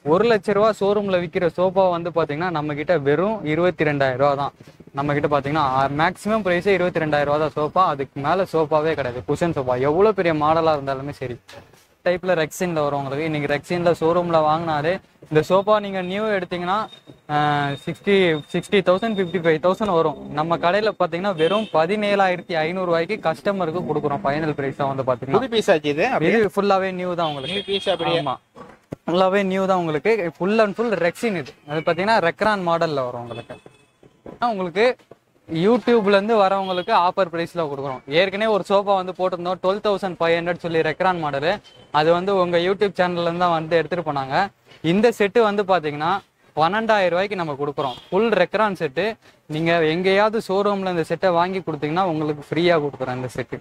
₹1,00,000 ஷோரூம்ல விற்கிற சோஃபா வந்து பாத்தீங்கன்னா நம்ம கிட்ட வெறும் ₹22,000 தான். நம்ம கிட்ட பாத்தீங்கன்னா மேக்ஸிமம் பிரைஸே ₹22,000 தான் சோஃபா. அதுக்கு மேல சோஃபாவே கிடையாது. குஷன் சோஃபா எவ்வளவு பெரிய மாடலா இருந்தாலுமே சரி. டைப்ல ரெக்ஸின்ல வரும் உங்களுக்கு. இன்னைக்கு ரெக்ஸின்ல ஷோரூம்ல வாங்கினாலே இந்த சோஃபா நீங்க நியூ எடுத்தீங்கன்னா 60,000 55,000 வரும். நம்ம கடையில பாத்தீங்கன்னா வெறும் ₹17,500 கஸ்டமருக்கு கொடுக்குறோம். ஃபைனல் பிரைஸா வந்து பாத்தீங்கன்னா இது ஃபுல்லாவே நியூ தான் உங்களுக்கு. ஆமா, ஃபுல்லாவே நியூ தான் உங்களுக்கு. Full and full rexine. இது அது பாத்தீங்கன்னா ரெக்ரான் மாடல்ல வரும் உங்களுக்கு. உங்களுக்கு யூடியூப்ல இருந்து வரவங்களுக்கு ஆஃபர் பிரைஸ்ல கொடுக்குறோம். ஏற்கனவே ஒரு சோஃபா வந்து போட்டிருந்தோம் 12,500 சொல்லி ரெக்ரான் மாடலு. அது வந்து உங்க யூடியூப் சேனல்ல இருந்து தான் வந்து எடுத்துட்டு போனாங்க. இந்த செட்டு வந்து பாத்தீங்கன்னா ₹12,000 நம்ம கொடுக்குறோம். Full Recron set. நீங்க எங்கேயாவது ஷோரூம்ல இந்த செட்டை வாங்கி கொடுத்தீங்கன்னா உங்களுக்கு ஃப்ரீயா கொடுக்குறோம். இந்த set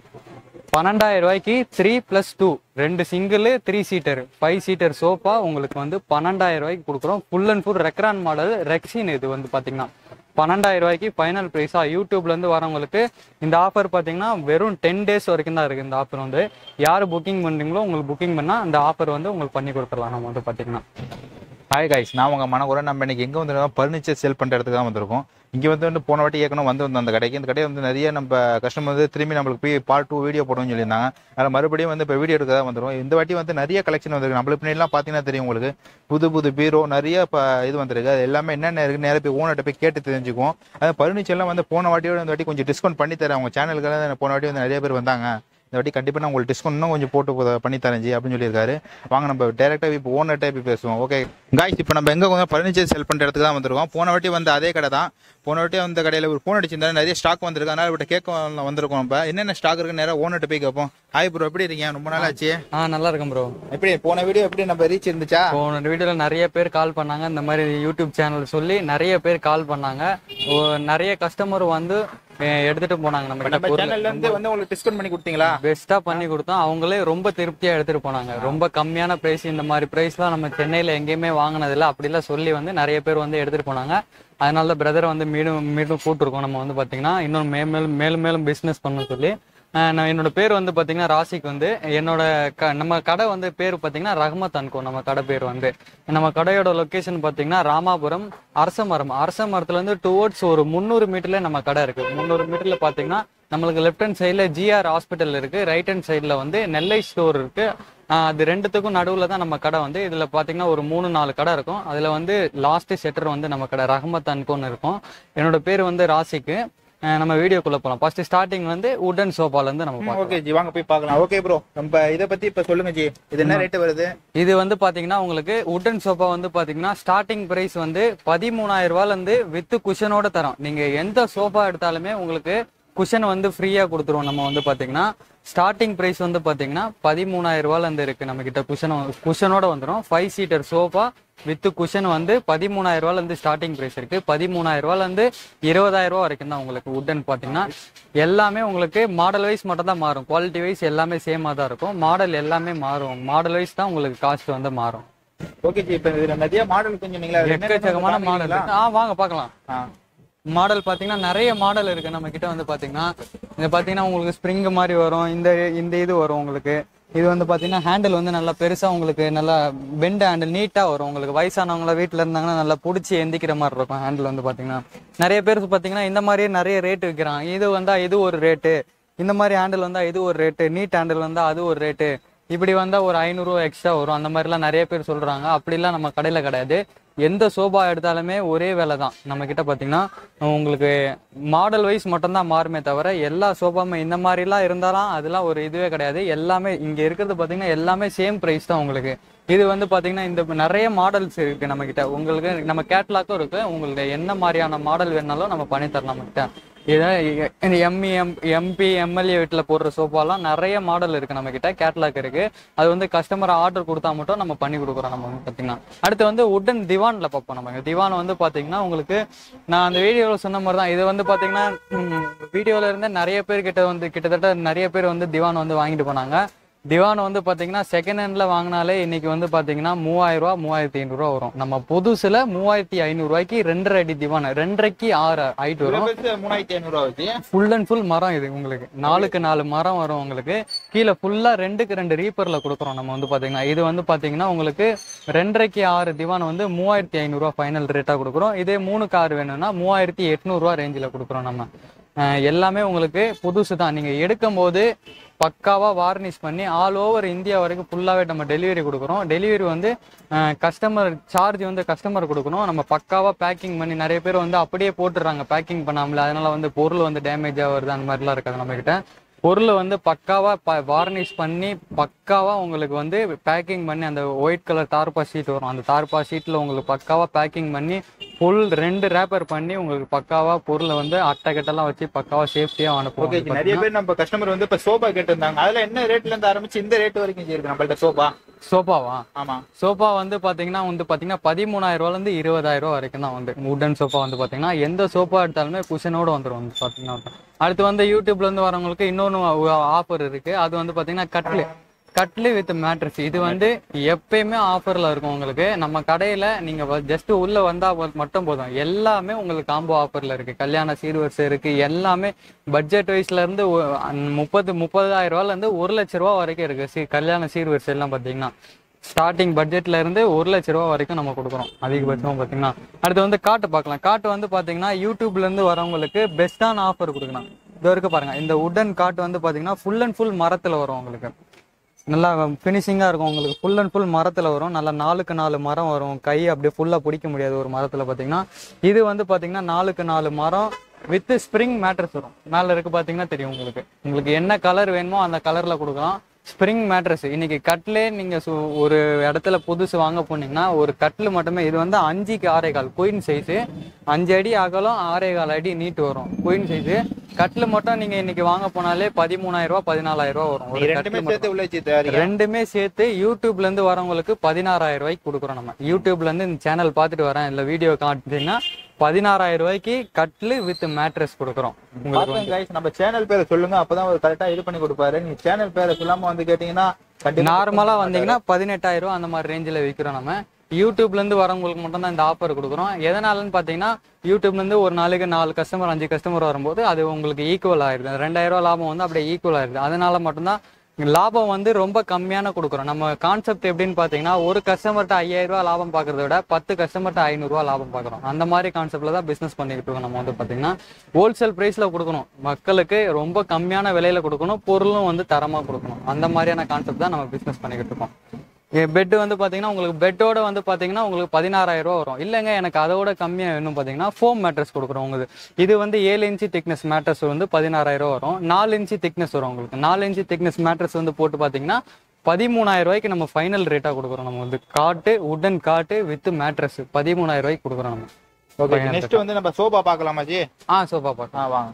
₹12,000 3+2 2 single 3 seater 5 seater sofa உங்களுக்கு வந்து ₹12,000 கொடுக்குறோம். Full and full Recron model rexine. இது வந்து பாத்தீங்கன்னா ₹12,000 ஃபைனல் பிரைஸா. யூடியூப்ல இருந்து வரவங்களுக்கு இந்த ஆஃபர் பாத்தீங்கன்னா வெறும் 10 days வரைக்கும் தான் இருக்கு. இந்த ஆஃபர் வந்து யாரு புக்கிங் பண்றீங்களோ உங்களுக்கு புக்கிங் பண்ணா இந்த ஆஃபர் வந்து உங்களுக்கு பண்ணி கொடுத்துடலாம். நம்ம வந்து பாத்தீங்கன்னா ஹாய் கைஸ், நான் உங்கள் மனக்குறை. நம்ம இன்னைக்கு எங்கே வந்துருக்கோம்? ஃபர்னிச்சர் சேல் பண்ணுற இடத்துக்கு தான் வந்திருக்கோம். இங்கே வந்து போன வாட்டி ஏற்கனவே வந்தோம் அந்த கடைக்கு. இந்த கடையை வந்து நிறைய நம்ம கஸ்டமர் வந்து திரும்பி நம்மளுக்கு போய் பார்ட் 2 வீடியோ போடுவோம்னு சொல்லியிருந்தாங்க. அதில் மறுபடியும் வந்து இப்போ வீடியோ எடுக்க தான் வந்துடும். இந்த வாட்டி வந்து நிறைய கலெக்ஷன் வந்துருக்கு. நம்மளுக்கு பின்னாடிலாம் பார்த்தீங்கன்னா தெரியும் உங்களுக்கு. புது புது பீரோ நிறைய இப்போ இது வந்துருக்கு. அது எல்லாமே என்னென்ன இருக்குது நேராக போய் ஓனர்கிட்ட போய் கேட்டு தெரிஞ்சுக்குவோம். அது ஃபர்னிச்சர்லாம் வந்து போன வாட்டியோட இந்த வாட்டி கொஞ்சம் டிஸ்கவுண்ட் பண்ணி தரேன். அவங்க சேனலுக்கு போன வாட்டி வந்து நிறைய பேர் வந்தாங்க. இந்த வாட்டி கண்டிப்பாக நான் உங்களுக்கு டிஸ்கவுண்ட் இன்னும் கொஞ்சம் போட்டு பண்ணி தரேன் அப்படின்னு சொல்லியிருக்காரு. வாங்க நம்ம டேரெக்டாக இப்போ ஓனர்கிட்ட போய் பேசுவோம். ஓகே காய்ஸ், இப்போ நம்ம எங்கே கொஞ்சம் ஃபர்னிச்சர் செல் பண்ணுற இடத்துக்கு தான் வந்திருக்கோம். போன வாட்டி வந்து அதே கடை தான். போன வாட்டி அந்த கடையில் ஒரு ஃபோன் அடிச்சிருந்தாரு. நிறைய ஸ்டாக் வந்திருக்கு. அதனால இவட்ட கேட்க வந்திருக்கோம். இப்போ என்னென்ன ஸ்டாக் இருக்குன்னு நேராக ஓனர்கிட்ட போய் கேட்போம். ஹாய் ப்ரோ, எப்படி இருக்கீங்க? ரொம்ப நாள் ஆச்சு. நல்லா இருக்கும் ப்ரோ. எப்படி போன வீடியோ எப்படி நம்ம ரீச் இருந்துச்சா? போன வீடியோல நிறைய பேர் கால் பண்ணாங்க. இந்த மாதிரி யூடியூப் சேனல் சொல்லி நிறைய பேர் கால் பண்ணாங்க. நிறைய கஸ்டமர் வந்து எடுத்துட்டு போனாங்க. நம்ம சேனல்ல இருந்து வந்து உங்களுக்கு டிஸ்கவுண்ட் பண்ணி கொடுத்தீங்களா? பெஸ்டா பண்ணி கொடுத்தோம். அவங்களே ரொம்ப திருப்தியா எடுத்துட்டு போனாங்க. ரொம்ப கம்மியான பிரைஸ். இந்த மாதிரி பிரைஸ்லாம் நம்ம சென்னையில எங்கேயுமே வாங்கினதில்ல. அப்படிலாம் சொல்லி வந்து நிறைய பேர் வந்து எடுத்துட்டு போனாங்க. அதனால தான் பிரதரை வந்து மீண்டும் கூப்பிட்டுருக்கோம். நம்ம வந்து பாத்தீங்கன்னா இன்னும் மேலும் பிசினஸ் பண்ணணும்னு சொல்லி. நான் என்னோட பேர் வந்து பாத்தீங்கன்னா ராசிக். வந்து என்னோட நம்ம கடை வந்து பேர் பாத்தீங்கன்னா ரஹ்மத் அன்கோ. நம்ம கடை பேர் வந்து நம்ம கடையோட லொகேஷன் பாத்தீங்கன்னா ராமாபுரம் அரசமரத்துல இருந்து டுவோர்ட்ஸ் ஒரு 300 மீட்டர்ல நம்ம கடை இருக்கு. 300 மீட்டர்ல பாத்தீங்கன்னா நம்மளுக்கு லெஃப்ட் ஹேண்ட் சைட்ல ஜிஆர் ஹாஸ்பிட்டல் இருக்கு. ரைட் ஹேண்ட் சைட்ல வந்து நெல்லை ஸ்டோர் இருக்கு. அது ரெண்டுத்துக்கும் நடுவுல தான் நம்ம கடை வந்து. இதுல பாத்தீங்கன்னா ஒரு 3-4 கடை இருக்கும். அதுல வந்து லாஸ்ட் ஷெட்டர் வந்து நம்ம கடை ரஹ்மத் அன்கோன்னு இருக்கும். என்னோட பேர் வந்து ராசிக்கு. நம்ம வீடியோக்குள்ள போலாம். ஃபர்ஸ்ட் ஸ்டார்டிங் வந்து வுடன் சோஃபால இருந்து நம்ம பார்க்கலாம். ஓகே ஜி, வாங்க போய் பார்க்கலாம். ஓகே ப்ரோ, நம்ம இத பத்தி இப்ப சொல்லுங்க ஜி. இது என்ன ரேட் வருது? இது வந்து பாத்தீங்கன்னா உங்களுக்கு வுடன் சோஃபா வந்து பாத்தீங்கன்னா ஸ்டார்டிங் பிரைஸ் வந்து ₹13,000 இருந்து வித் குஷனோட தரோம். நீங்க எந்த சோஃபா எடுத்தாலுமே உங்களுக்கு குஷன் வந்து ஃப்ரீயா கொடுத்துருவோம். நம்ம வந்து பாத்தீங்கன்னா ஸ்டார்டிங் பிரைஸ் வந்து பாத்தீங்கன்னா ₹13,000 இருந்து இருக்கு. நம்ம கிட்ட குஷனோட வந்துடும். 5 சீட்டர் சோஃபா வித் குஷன் வந்து ₹13,000 இருந்து ஸ்டார்டிங் பிரைஸ் இருக்கு. ₹13,000 இருந்து ₹20,000 வரைக்கும் தான் உங்களுக்கு வுடன் பாத்தீங்கன்னா. எல்லாமே உங்களுக்கு மாடல் வைஸ் மட்டும் தான் மாறும். குவாலிட்டி வைஸ் எல்லாமே சேமா தான் இருக்கும். மாடல் எல்லாமே மாறும். மாடல் வைஸ் தான் உங்களுக்கு காஸ்ட் வந்து மாறும். ஓகே ஜி, இப்ப இதுல நிறைய மாடல் கொஞ்சம் எக்கச்சக்கமான மாடல் இருக்கு. வாங்க பார்க்கலாம். மாடல் பாத்தீங்கன்னா நிறைய மாடல் இருக்கு நம்ம கிட்ட. வந்து பாத்தீங்கன்னா இது பாத்தீங்கன்னா உங்களுக்கு ஸ்ப்ரிங் மாதிரி வரும். இந்த இது வரும் உங்களுக்கு. இது வந்து பாத்தீங்கன்னா ஹேண்டில் வந்து நல்லா பெருசா உங்களுக்கு நல்லா பெண்ட் ஹேண்டில் நீட்டா வரும். உங்களுக்கு வயசானவங்கள வீட்டுல இருந்தாங்கன்னா நல்லா பிடிச்சி எந்திக்கிற மாதிரி இருக்கும். ஹேண்டில் வந்து பாத்தீங்கன்னா நிறைய பேர் பாத்தீங்கன்னா இந்த மாதிரியே நிறைய ரேட் விற்கிறான். இது வந்தா இது ஒரு ரேட்டு, இந்த மாதிரி ஹேண்டில் வந்தா இது ஒரு ரேட்டு, நீட் ஹேண்டில் வந்தா அது ஒரு ரேட்டு, இப்படி வந்தா ஒரு ₹500 எக்ஸ்ட்ரா வரும். அந்த மாதிரிலாம் நிறைய பேர் சொல்றாங்க. அப்படிலாம் நம்ம கடையில கிடையாது. எந்த சோபா எடுத்தாலுமே ஒரே வேலை தான். நம்ம கிட்ட பாத்தீங்கன்னா உங்களுக்கு மாடல் வைஸ் மட்டும்தான் மாறுமே தவிர எல்லா சோபாவுமே இந்த மாதிரிலாம் இருந்தாலும் அதெல்லாம் ஒரு இதுவே கிடையாது. எல்லாமே இங்க இருக்கிறது பாத்தீங்கன்னா எல்லாமே சேம் பிரைஸ் தான் உங்களுக்கு. இது வந்து பாத்தீங்கன்னா இந்த நிறைய மாடல்ஸ் இருக்கு நம்ம கிட்ட. உங்களுக்கு நம்ம கேட்லாக்கும் இருக்கு. உங்களுக்கு என்ன மாதிரியான மாடல் வேணாலும் நம்ம பண்ணி தரலாம் நம்ம கிட்ட. எம்பி எம்எல்ஏ வீட்டுல போடுற சோஃபாலாம் நிறைய மாடல் இருக்கு நம்ம கிட்ட. கேட்லாக் இருக்கு. அது வந்து கஸ்டமர் ஆர்டர் கொடுத்தா மட்டும் நம்ம பண்ணி கொடுக்குறோம். நம்ம வந்து பாத்தீங்கன்னா அடுத்து வந்து வுடன் திவான்ல பார்ப்போம். நம்ம திவான் வந்து பாத்தீங்கன்னா உங்களுக்கு நான் அந்த வீடியோல சொன்ன மாதிரி தான். இது வந்து பாத்தீங்கன்னா வீடியோல இருந்து நிறைய பேர் கிட்ட வந்து கிட்டத்தட்ட நிறைய பேர் வந்து திவான் வந்து வாங்கிட்டு போனாங்க. திவான் வந்து பாத்தீங்கன்னா செகண்ட் ஹேண்ட்ல வாங்கினாலே இன்னைக்கு வந்து பாத்தீங்கன்னா 3000 ரூபா 3500 ரூபா வரும். நம்ம புதுசுல 3500 ரூபாய்க்கு 2.5 அடி திவான் 2.5க்கு 6 ஹைட் வரும். 3500 ரூபா வச்சு ஃபுல் அண்ட் ஃபுல் மரம் இது உங்களுக்கு 4க்கு 4 மரம் வரும் உங்களுக்கு. கீழே ஃபுல்லா 2க்கு 2 ரீப்பர்ல கொடுக்குறோம் நம்ம வந்து பாத்தீங்கன்னா. இது வந்து பாத்தீங்கன்னா உங்களுக்கு 2.5க்கு 6 திவான் வந்து 3500 ரூபா ஃபைனல் ரேட்டா கொடுக்குறோம். இதே 3க்கு 6 வேணும்னா 3800 ரூபா ரேஞ்சில கொடுக்குறோம் நம்ம. எல்லாமே உங்களுக்கு புதுசு தான். நீங்க எடுக்கும் போது பக்காவா வார்னிஷ் பண்ணி ஆல் ஓவர் இந்தியா வரைக்கும் ஃபுல்லாவே நம்ம டெலிவரி கொடுக்குறோம். டெலிவரி வந்து கஸ்டமர் சார்ஜ் வந்து கஸ்டமர் கொடுக்கணும். நம்ம பக்காவா பேக்கிங் பண்ணி, நிறைய பேர் வந்து அப்படியே போட்டுறாங்க பேக்கிங் பண்ணாமல, அதனால வந்து பொருள் வந்து டேமேஜ் ஆகுறது அந்த மாதிரிலாம் இருக்காது நம்ம கிட்ட. பொருள் வந்து பக்காவா வார்னிஷ் பண்ணி பக்காவா உங்களுக்கு வந்து பேக்கிங் பண்ணி, அந்த ஒயிட் கலர் தார்பா ஷீட் வரும், அந்த தார்பா ஷீட்ல உங்களுக்கு பக்காவா பேக்கிங் பண்ணி ஃபுல் 2 ரேப்பர் பண்ணி உங்களுக்கு பக்காவா பொருளை வந்து அட்டை கட்டெல்லாம் வச்சு பக்காவா சேஃப்டியா அனுப்புவோம். நிறைய பேர் நம்ம கஸ்டமர் வந்து இப்ப சோபா கேட்டிருந்தாங்க. அதுல என்ன ரேட்ல இருந்து ஆரம்பிச்சு இந்த ரேட் வரைக்கும் இருக்கு நம்மள்ட்ட சோபா? சோபாவா? ஆமா, சோபா வந்து பாத்தீங்கன்னா 13000 ரூபாயில இருந்து 20000 ரூபாய் வரைக்கும் தான் வந்து உடன் சோபா வந்து பாத்தீங்கன்னா. எந்த சோபா எடுத்தாலுமே குஷனோட வந்துடும் வந்து பாத்தீங்கன்னா. அடுத்து வந்து யூடியூப்ல இருந்து வரவங்களுக்கு இன்னொன்னு ஆஃபர் இருக்கு. அது வந்து பாத்தீங்கன்னா கட்லு வித் மேட்ரஸ். இது வந்து எப்பயுமே ஆஃபர்ல இருக்கும் உங்களுக்கு. நம்ம கடையில நீங்க ஜஸ்ட் உள்ள வந்தா மட்டும் போதும், எல்லாமே உங்களுக்கு காம்போ ஆஃபர்ல இருக்கு. கல்யாண சீர்வரிசை இருக்கு, எல்லாமே பட்ஜெட் வைஸ்ல இருந்து 30,000 ரூபாயில இருந்து 1,00,000 ரூபா வரைக்கும் இருக்கு. கல்யாண சீர்வரிசை எல்லாம் பாத்தீங்கன்னா ஸ்டார்டிங் பட்ஜெட்ல இருந்து 1,00,000 ரூபா வரைக்கும் நம்ம கொடுக்குறோம் அதிகபட்சமா பாத்தீங்கன்னா. அடுத்து வந்து காட்டு பார்க்கலாம். காட்டு வந்து பாத்தீங்கன்னா யூடியூப்ல இருந்து வரவங்களுக்கு பெஸ்டான ஆஃபர் கொடுக்கலாம். இது வரைக்கும் பாருங்க, இந்த உடன் காட்டு வந்து பாத்தீங்கன்னா ஃபுல் அண்ட் ஃபுல் மரத்துல வரும் உங்களுக்கு. நல்லா ஃபினிஷிங்கா இருக்கும் உங்களுக்கு. ஃபுல் அண்ட் ஃபுல் மரத்துல வரும். நல்லா 4க்கு 4 மரம் வரும். கை அப்படியே ஃபுல்லா பிடிக்க முடியாது ஒரு மரத்துல பாத்தீங்கன்னா. இது வந்து பாத்தீங்கன்னா 4க்கு 4 மரம் வித் ஸ்ப்ரிங் மேட்ரஸ் வரும். மேல இருக்கு பாத்தீங்கன்னா தெரியும் உங்களுக்கு. உங்களுக்கு என்ன கலர் வேணுமோ அந்த கலர்ல கொடுக்கலாம். Spring mattress. இன்னைக்கு கட்லே நீங்க ஒரு இடத்துல புதுசு வாங்க போனீங்கன்னா ஒரு கட்லு மட்டுமே இது வந்து 5க்கு 6.25 குயின் சைஸ், 5 அடி அகலம் 6.25 அடி நீட்டு வரும் குயின் சைஸ். கட்லு மட்டும் நீங்க இன்னைக்கு வாங்க போனாலே 13,000 ரூபாய் 14,000 ரூபாய் வரும். ரெண்டுமே சேர்த்து யூடியூப்ல இருந்து வரவங்களுக்கு 16,000 ரூபாய்க்கு கொடுக்குறோம் நம்ம. யூடியூப்ல இருந்து இந்த சேனல் பார்த்துட்டு வரேன், இல்ல வீடியோ காட்டுறீங்கன்னா 16,000 ரூபாய்க்கு கட்லு வித் மேட்ரஸ் கொடுக்குறோம் உங்களுக்கு. நம்ம சேனல் பேரை சொல்லுங்க, அப்பதான் ஒரு கரெக்டா இது பண்ணி கொடுப்பாரு. நீங்க சேனல் பேரை சொல்லாம வந்து கேட்டீங்கன்னா நார்மலா வந்தீங்கன்னா 18,000 ரூபாய் அந்த மாதிரி ரேஞ்சில விற்கிறோம் நம்ம. யூடியூப்ல இருந்து வரவங்களுக்கு மட்டும் தான் இந்த ஆஃபர் கொடுக்குறோம். எதனாலன்னு பாத்தீங்கன்னா யூடியூப்ல இருந்து ஒரு நாளைக்கு 4 கஸ்டமர் 5 கஸ்டமர் வரும்போது அது உங்களுக்கு ஈக்குவல் ஆயிருது. 2,000 ரூபாய் லாபம் வந்து அப்படியே ஈக்குவல் ஆயிருது. அதனால மட்டும்தான் லாபம் வந்து ரொம்ப கம்மியான கொடுக்குறோம். நம்ம கான்செப்ட் எப்படின்னு பாத்தீங்கன்னா, ஒரு கஸ்டமர்கிட்ட 5,000 ரூபாய் லாபம் பாக்குறத விட 10 கஸ்டமர்கிட்ட 500 ரூபாய் லாபம் பாக்குறோம். அந்த மாதிரி கான்செப்ட்ல தான் பிசினஸ் பண்ணிக்கிட்டு இருக்கோம். நம்ம வந்து பாத்தீங்கன்னா ஹோல்சேல் பிரைஸ்ல கொடுக்கணும், மக்களுக்கு ரொம்ப கம்மியான விலையில கொடுக்கணும், பொருளும் வந்து தரமா கொடுக்கணும். அந்த மாதிரியான கான்செப்ட் தான் நம்ம பிசினஸ் பண்ணிக்கிட்டு இருக்கோம். பெட் வந்து பாத்தீங்கன்னா உங்களுக்கு பெட்டோட வந்து பாத்தீங்கன்னா உங்களுக்கு 16,000 ரூபாய் வரும். இல்லைங்க எனக்கு அதோட கம்மியா வேணும் பாத்தீங்கன்னா ஃபோம் மேட்ரஸ் கொடுக்குறோம் உங்களுக்கு. இது வந்து 7 இன்ச்சு திக்னஸ் மேட்ரஸ் வந்து 16,000 ரூபாய் வரும். 4 இன்ச்சு திக்னஸ் வரும் உங்களுக்கு. 4 இன்ச்சு திக்னஸ் மேட்ரஸ் வந்து போட்டு பாத்தீங்கன்னா 13,000 ரூபாய்க்கு நம்ம ஃபைனல் ரேட்டா கொடுக்குறோம். நம்ம வந்து காட்டு உடன் காட்டு வித் மேட்ரஸ் 13,000 ரூபாய்க்கு கொடுக்குறோம் நம்ம. ஓகே, நெக்ஸ்ட் வந்து நம்ம சோபா பார்க்கலாமா ஜி? சோபா பார்க்கலாம் வாங்க.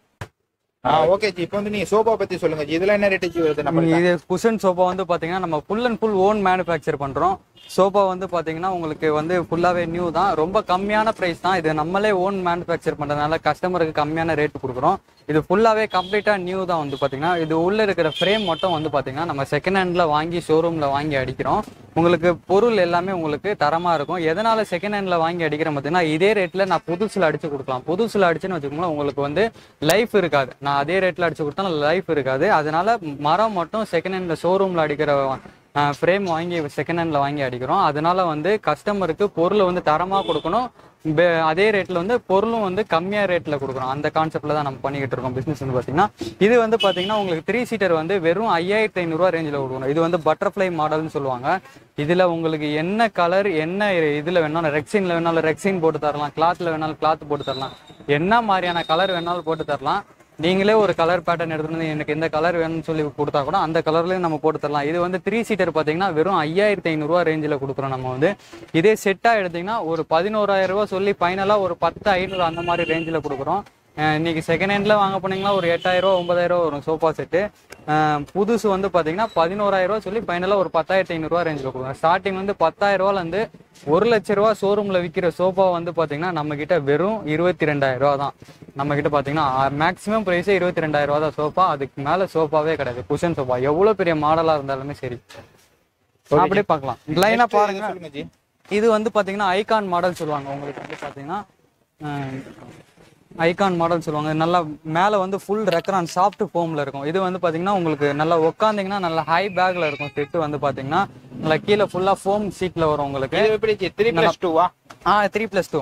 ஓகே ஜி, இப்போ வந்து நீங்க சோபா பத்தி சொல்லுங்க ஜி. இதெல்லாம் என்ன ரேட் வருது? நம்ம இது குஷன் சோபா வந்து பாத்தீங்கன்னா நம்ம full and full own manufacture பண்றோம். சோபா வந்து பாத்தீங்கன்னா உங்களுக்கு வந்து ஃபுல்லாவே நியூ தான், ரொம்ப கம்மியான பிரைஸ் தான். இது நம்மளே ஓன் மேனுஃபேக்சர் பண்றதுனால கஸ்டமருக்கு கம்மியான ரேட் கொடுக்குறோம். இது ஃபுல்லாவே கம்ப்ளீட்டா நியூ தான் வந்து பாத்தீங்கன்னா. இது உள்ள இருக்கிற ஃப்ரேம் மட்டும் வந்து பாத்தீங்கன்னா நம்ம செகண்ட் ஹேண்ட்ல வாங்கி ஷோரூம்ல வாங்கி அடிக்கிறோம். உங்களுக்கு பொருள் எல்லாமே உங்களுக்கு தரமா இருக்கும். எதனால செகண்ட் ஹேண்ட்ல வாங்கி அடிக்கிறேன் பாத்தீங்கன்னா, இதே ரேட்ல நான் புதுசுல அடிச்சு கொடுக்கலாம். புதுசுல அடிச்சுன்னு வச்சுக்கோங்களேன், உங்களுக்கு வந்து லைஃப் இருக்காது. நான் அதே ரேட்ல அடிச்சு கொடுத்தா லைஃப் இருக்காது. அதனால மரம் மட்டும் செகண்ட் ஹேண்ட்ல ஷோரூம்ல அடிக்கிற ஃப்ரேம் வாங்கி செகண்ட் ஹேண்ட்ல வாங்கி அடிக்கிறோம். அதனால வந்து கஸ்டமருக்கு பொருள் வந்து தரமா கொடுக்கணும், அதே ரேட்ல வந்து பொருளும் வந்து கம்மியா ரேட்ல கொடுக்குறோம். அந்த கான்செப்ட்ல தான் நம்ம பண்ணிக்கிட்டு இருக்கோம் பிசினஸ் வந்து பாத்தீங்கன்னா. இது வந்து பாத்தீங்கன்னா உங்களுக்கு 3 சீட்டர் வந்து வெறும் 5,500 ரூபாய் ரேஞ்சில் கொடுக்கணும். இது வந்து பட்டர்ஃபிளை மாடல்னு சொல்லுவாங்க. இதுல உங்களுக்கு என்ன கலர் என்ன இதுல வேணாலும் ரெக்ஸின்ல வேணாலும் ரெக்ஸின் போட்டு தரலாம், கிளாத்ல வேணாலும் கிளாத் போட்டு தரலாம், என்ன மாதிரியான கலர் வேணாலும் போட்டு தரலாம். நீங்களே ஒரு கலர் பேட்டர்ன் எடுத்துட்டு வந்து எனக்கு இந்த கலர் வேணும்னு சொல்லி கொடுத்தா கூட அந்த கலர்லயும் நம்ம போட்டு தரலாம். இது வந்து 3 சீட்டர் பாத்தீங்கன்னா வெறும் 5,500 ரூபாய் ரேஞ்சில் கொடுக்குறோம் நம்ம வந்து. இதே செட்டா எடுத்தீங்கன்னா ஒரு 11,000 ரூபாய் சொல்லி ஃபைனலா ஒரு 10,500 அந்த மாதிரி ரேஞ்சில் கொடுக்குறோம். இன்னைக்கு செகண்ட் ஹேண்ட்ல வாங்க போனீங்கன்னா ஒரு 8000 ரூபா 9000 ரூபா வரும் சோஃபா செட்டு. புதுசு வந்து பாத்தீங்கன்னா 11000 ரூபா சொல்லி ஃபைனலா ஒரு 10500 ரூபா ரேஞ்சில் கொடுக்கும். ஸ்டார்டிங் வந்து 10000 ரூபால இருந்து 1 லட்ச ரூபா ஷோரூம்ல விற்கிற சோஃபா வந்து பாத்தீங்கன்னா நம்ம கிட்ட வெறும் 22000 ரூபா தான். நம்ம கிட்ட பாத்தீங்கன்னா மேக்ஸிமம் பிரைஸே 22000 ரூபா தான் சோஃபா. அதுக்கு மேல சோஃபாவே கிடையாது. குஷன் சோஃபா எவ்வளவு பெரிய மாடலா இருந்தாலுமே சரி அப்படியே பார்க்கலாம். லைனா பாருங்க. இது வந்து பாத்தீங்கன்னா ஐகான் மாடல் சொல்லுவாங்க. உங்களுக்கு வந்து பாத்தீங்கன்னா ஐகான் மாடல் சொல்லுவாங்க. நல்லா மேல வந்து ஃபுல் ரெக்ரான் சாஃப்ட் ஃபோம்ல இருக்கும். இது வந்து பாத்தீங்கன்னா உங்களுக்கு நல்லா உட்காந்தீங்கன்னா நல்லா ஹை பேக்ல இருக்கும். செட்டு வந்து பாத்தீங்கன்னா நல்லா கீழே ஃபுல்லா ஃபோம் சீட்ல வரும் உங்களுக்கு. 3+2 3+2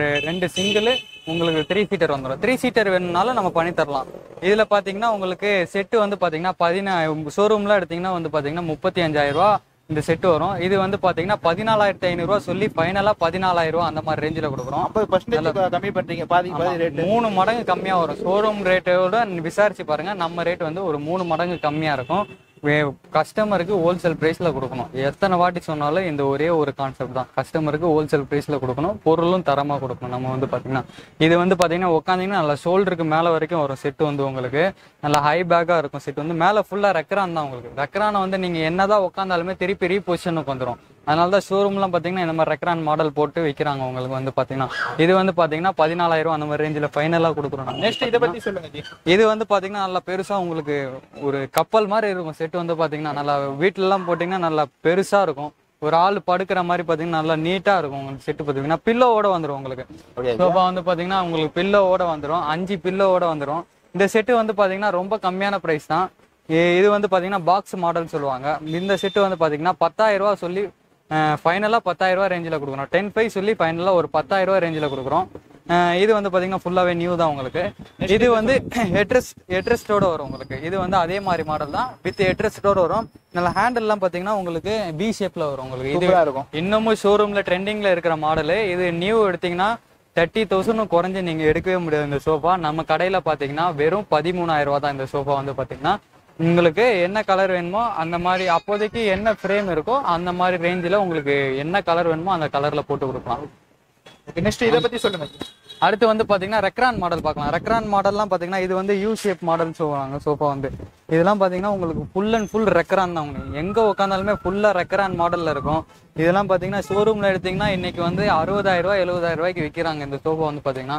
2 சிங்கிள் உங்களுக்கு 3 சீட்டர் வந்துடும். 3 சீட்டர் வேணும்னாலும் நம்ம பண்ணி தரலாம். இதுல பாத்தீங்கன்னா உங்களுக்கு செட்டு வந்து பாத்தீங்கன்னா ஷோரூம்ல எடுத்தீங்கன்னா வந்து பாத்தீங்கன்னா 35000 ரூபா இந்த செட்டு வரும். இது வந்து பாத்தீங்கன்னா 14500 ரூபா சொல்லி ஃபைனலா 14000 ரூபா அந்த மாதிரி ரேஞ்சில கொடுக்குறோம். 50% கம்மி பண்றீங்க. பாதி ரேட் 3 மடங்கு கம்மியா வரும். ஷோரூம் ரேட்டோட விசாரிச்சு பாருங்க. நம்ம ரேட் வந்து ஒரு 3 மடங்கு கம்மியா இருக்கும். கஸ்டமருக்கு ஹோல்சேல் பிரைஸ்ல கொடுக்கணும். எத்தனை வாட்டி சொன்னாலும் இந்த ஒரே ஒரு கான்செப்ட் தான். கஸ்டமருக்கு ஹோல்சேல் பிரைஸ்ல கொடுக்கணும், பொருளும் தரமா கொடுக்கணும். நம்ம வந்து பாத்தீங்கன்னா இது வந்து பாத்தீங்கன்னா உட்காந்தீங்கன்னா நல்லா ஷோல்டருக்கு மேல வரைக்கும் வரும் செட்டு வந்து உங்களுக்கு. நல்லா ஹை பேக்கா இருக்கும் செட் வந்து. மேல ஃபுல்லா ரெக்ரான் தான் உங்களுக்கு. ரெக்ரானை வந்து நீங்க என்னதான் உட்காந்தாலுமே திருப்பி ரீபொசிஷனுக்கு வந்துடும். அதனாலதான் ஷோரூம்லாம் பாத்தீங்கன்னா இந்த மாதிரி ரெக்ரான் மாடல் போட்டு வைக்கிறாங்க உங்களுக்கு வந்து பாத்தீங்கன்னா. இது வந்து பாத்தீங்கன்னா 14000 ரூபா அந்த மாதிரி ரேஞ்சில ஃபைனலா கொடுக்குறோம். நெக்ஸ்ட் இதை பத்தி சொல்லுங்க. இது வந்து பாத்தீங்கன்னா நல்லா பெருசா உங்களுக்கு ஒரு கப்பல் மாதிரி இருக்கும் செட் வந்து பாத்தீங்கன்னா. நல்லா வீட்டுல எல்லாம் போட்டீங்கன்னா நல்லா பெருசா இருக்கும். ஒரு ஆள் படுக்கிற மாதிரி பாத்தீங்கன்னா நல்லா நீட்டா இருக்கும் உங்களுக்கு செட்டு. பாத்தீங்கன்னா பில்லோவோட வந்துடும் உங்களுக்கு. சோஃபா வந்து பாத்தீங்கன்னா உங்களுக்கு பில்லோவோட வந்துடும். 5 பில்லோவோட வந்துடும். இந்த செட்டு வந்து பாத்தீங்கன்னா ரொம்ப கம்மியான பிரைஸ் தான். இது வந்து பாத்தீங்கன்னா பாக்ஸ் மாடல் சொல்லுவாங்க. இந்த செட்டு வந்து பாத்தீங்கன்னா 10000 ரூபா சொல்லி ஃபைனலா 10000 ரூபா ரேஞ்சில் கொடுக்குறோம். 10.5 சொல்லி ஃபைனலா ஒரு 10000 ரூபா ரேஞ்சில் கொடுக்குறோம். இது வந்து பாத்தீங்கன்னா ஃபுல்லாவே நியூ தான் உங்களுக்கு. இது வந்து ஹெட்ரெஸ்டோட வரும் உங்களுக்கு. இது வந்து அதே மாதிரி மாடல் தான் வித் ஹெட்ரெஸ்டோட வரும். நல்ல ஹேண்டில் எல்லாம் பாத்தீங்கன்னா உங்களுக்கு பி ஷேப்ல வரும் உங்களுக்கு. இது இருக்கும். இன்னமும் ஷோரூம்ல ட்ரெண்டிங்ல இருக்கிற மாடலு. இது நியூ எடுத்தீங்கன்னா 30,000 குறைஞ்சு நீங்க எடுக்கவே முடியாது. இந்த சோஃபா நம்ம கடையில பாத்தீங்கன்னா வெறும் 13000 ரூபா தான். இந்த சோஃபா வந்து பாத்தீங்கன்னா உங்களுக்கு என்ன கலர் வேணுமோ அந்த மாதிரி, அப்போதைக்கு என்ன ஃப்ரேம் இருக்கோ அந்த மாதிரி ரேஞ்சில் உங்களுக்கு என்ன கலர் வேணுமோ அந்த கலர்ல போட்டு கொடுக்கலாம். நெக்ஸ்ட் இதை பத்தி சொல்லுங்க. அடுத்து வந்து பாத்தீங்கன்னா ரெக்ரான் மாடல் பார்க்கலாம். ரெக்ரான் மாடல்லாம் பாத்தீங்கன்னா இது வந்து யூ ஷேப் மாடல் சொல்லுவாங்க சோஃபா வந்து. இதெல்லாம் பாத்தீங்கன்னா உங்களுக்கு ஃபுல் அண்ட் ஃபுல் ரெக்ரான் தான். உங்களுக்கு எங்க உட்காந்தாலுமே ஃபுல்லா ரெக்ரான் மாடல்ல இருக்கும். இதெல்லாம் பாத்தீங்கன்னா ஷோரூம்ல எடுத்தீங்கன்னா இன்னைக்கு வந்து 60000 ரூபாய் 70000 ரூபாய்க்கு விற்கிறாங்க. இந்த சோஃபா வந்து பாத்தீங்கன்னா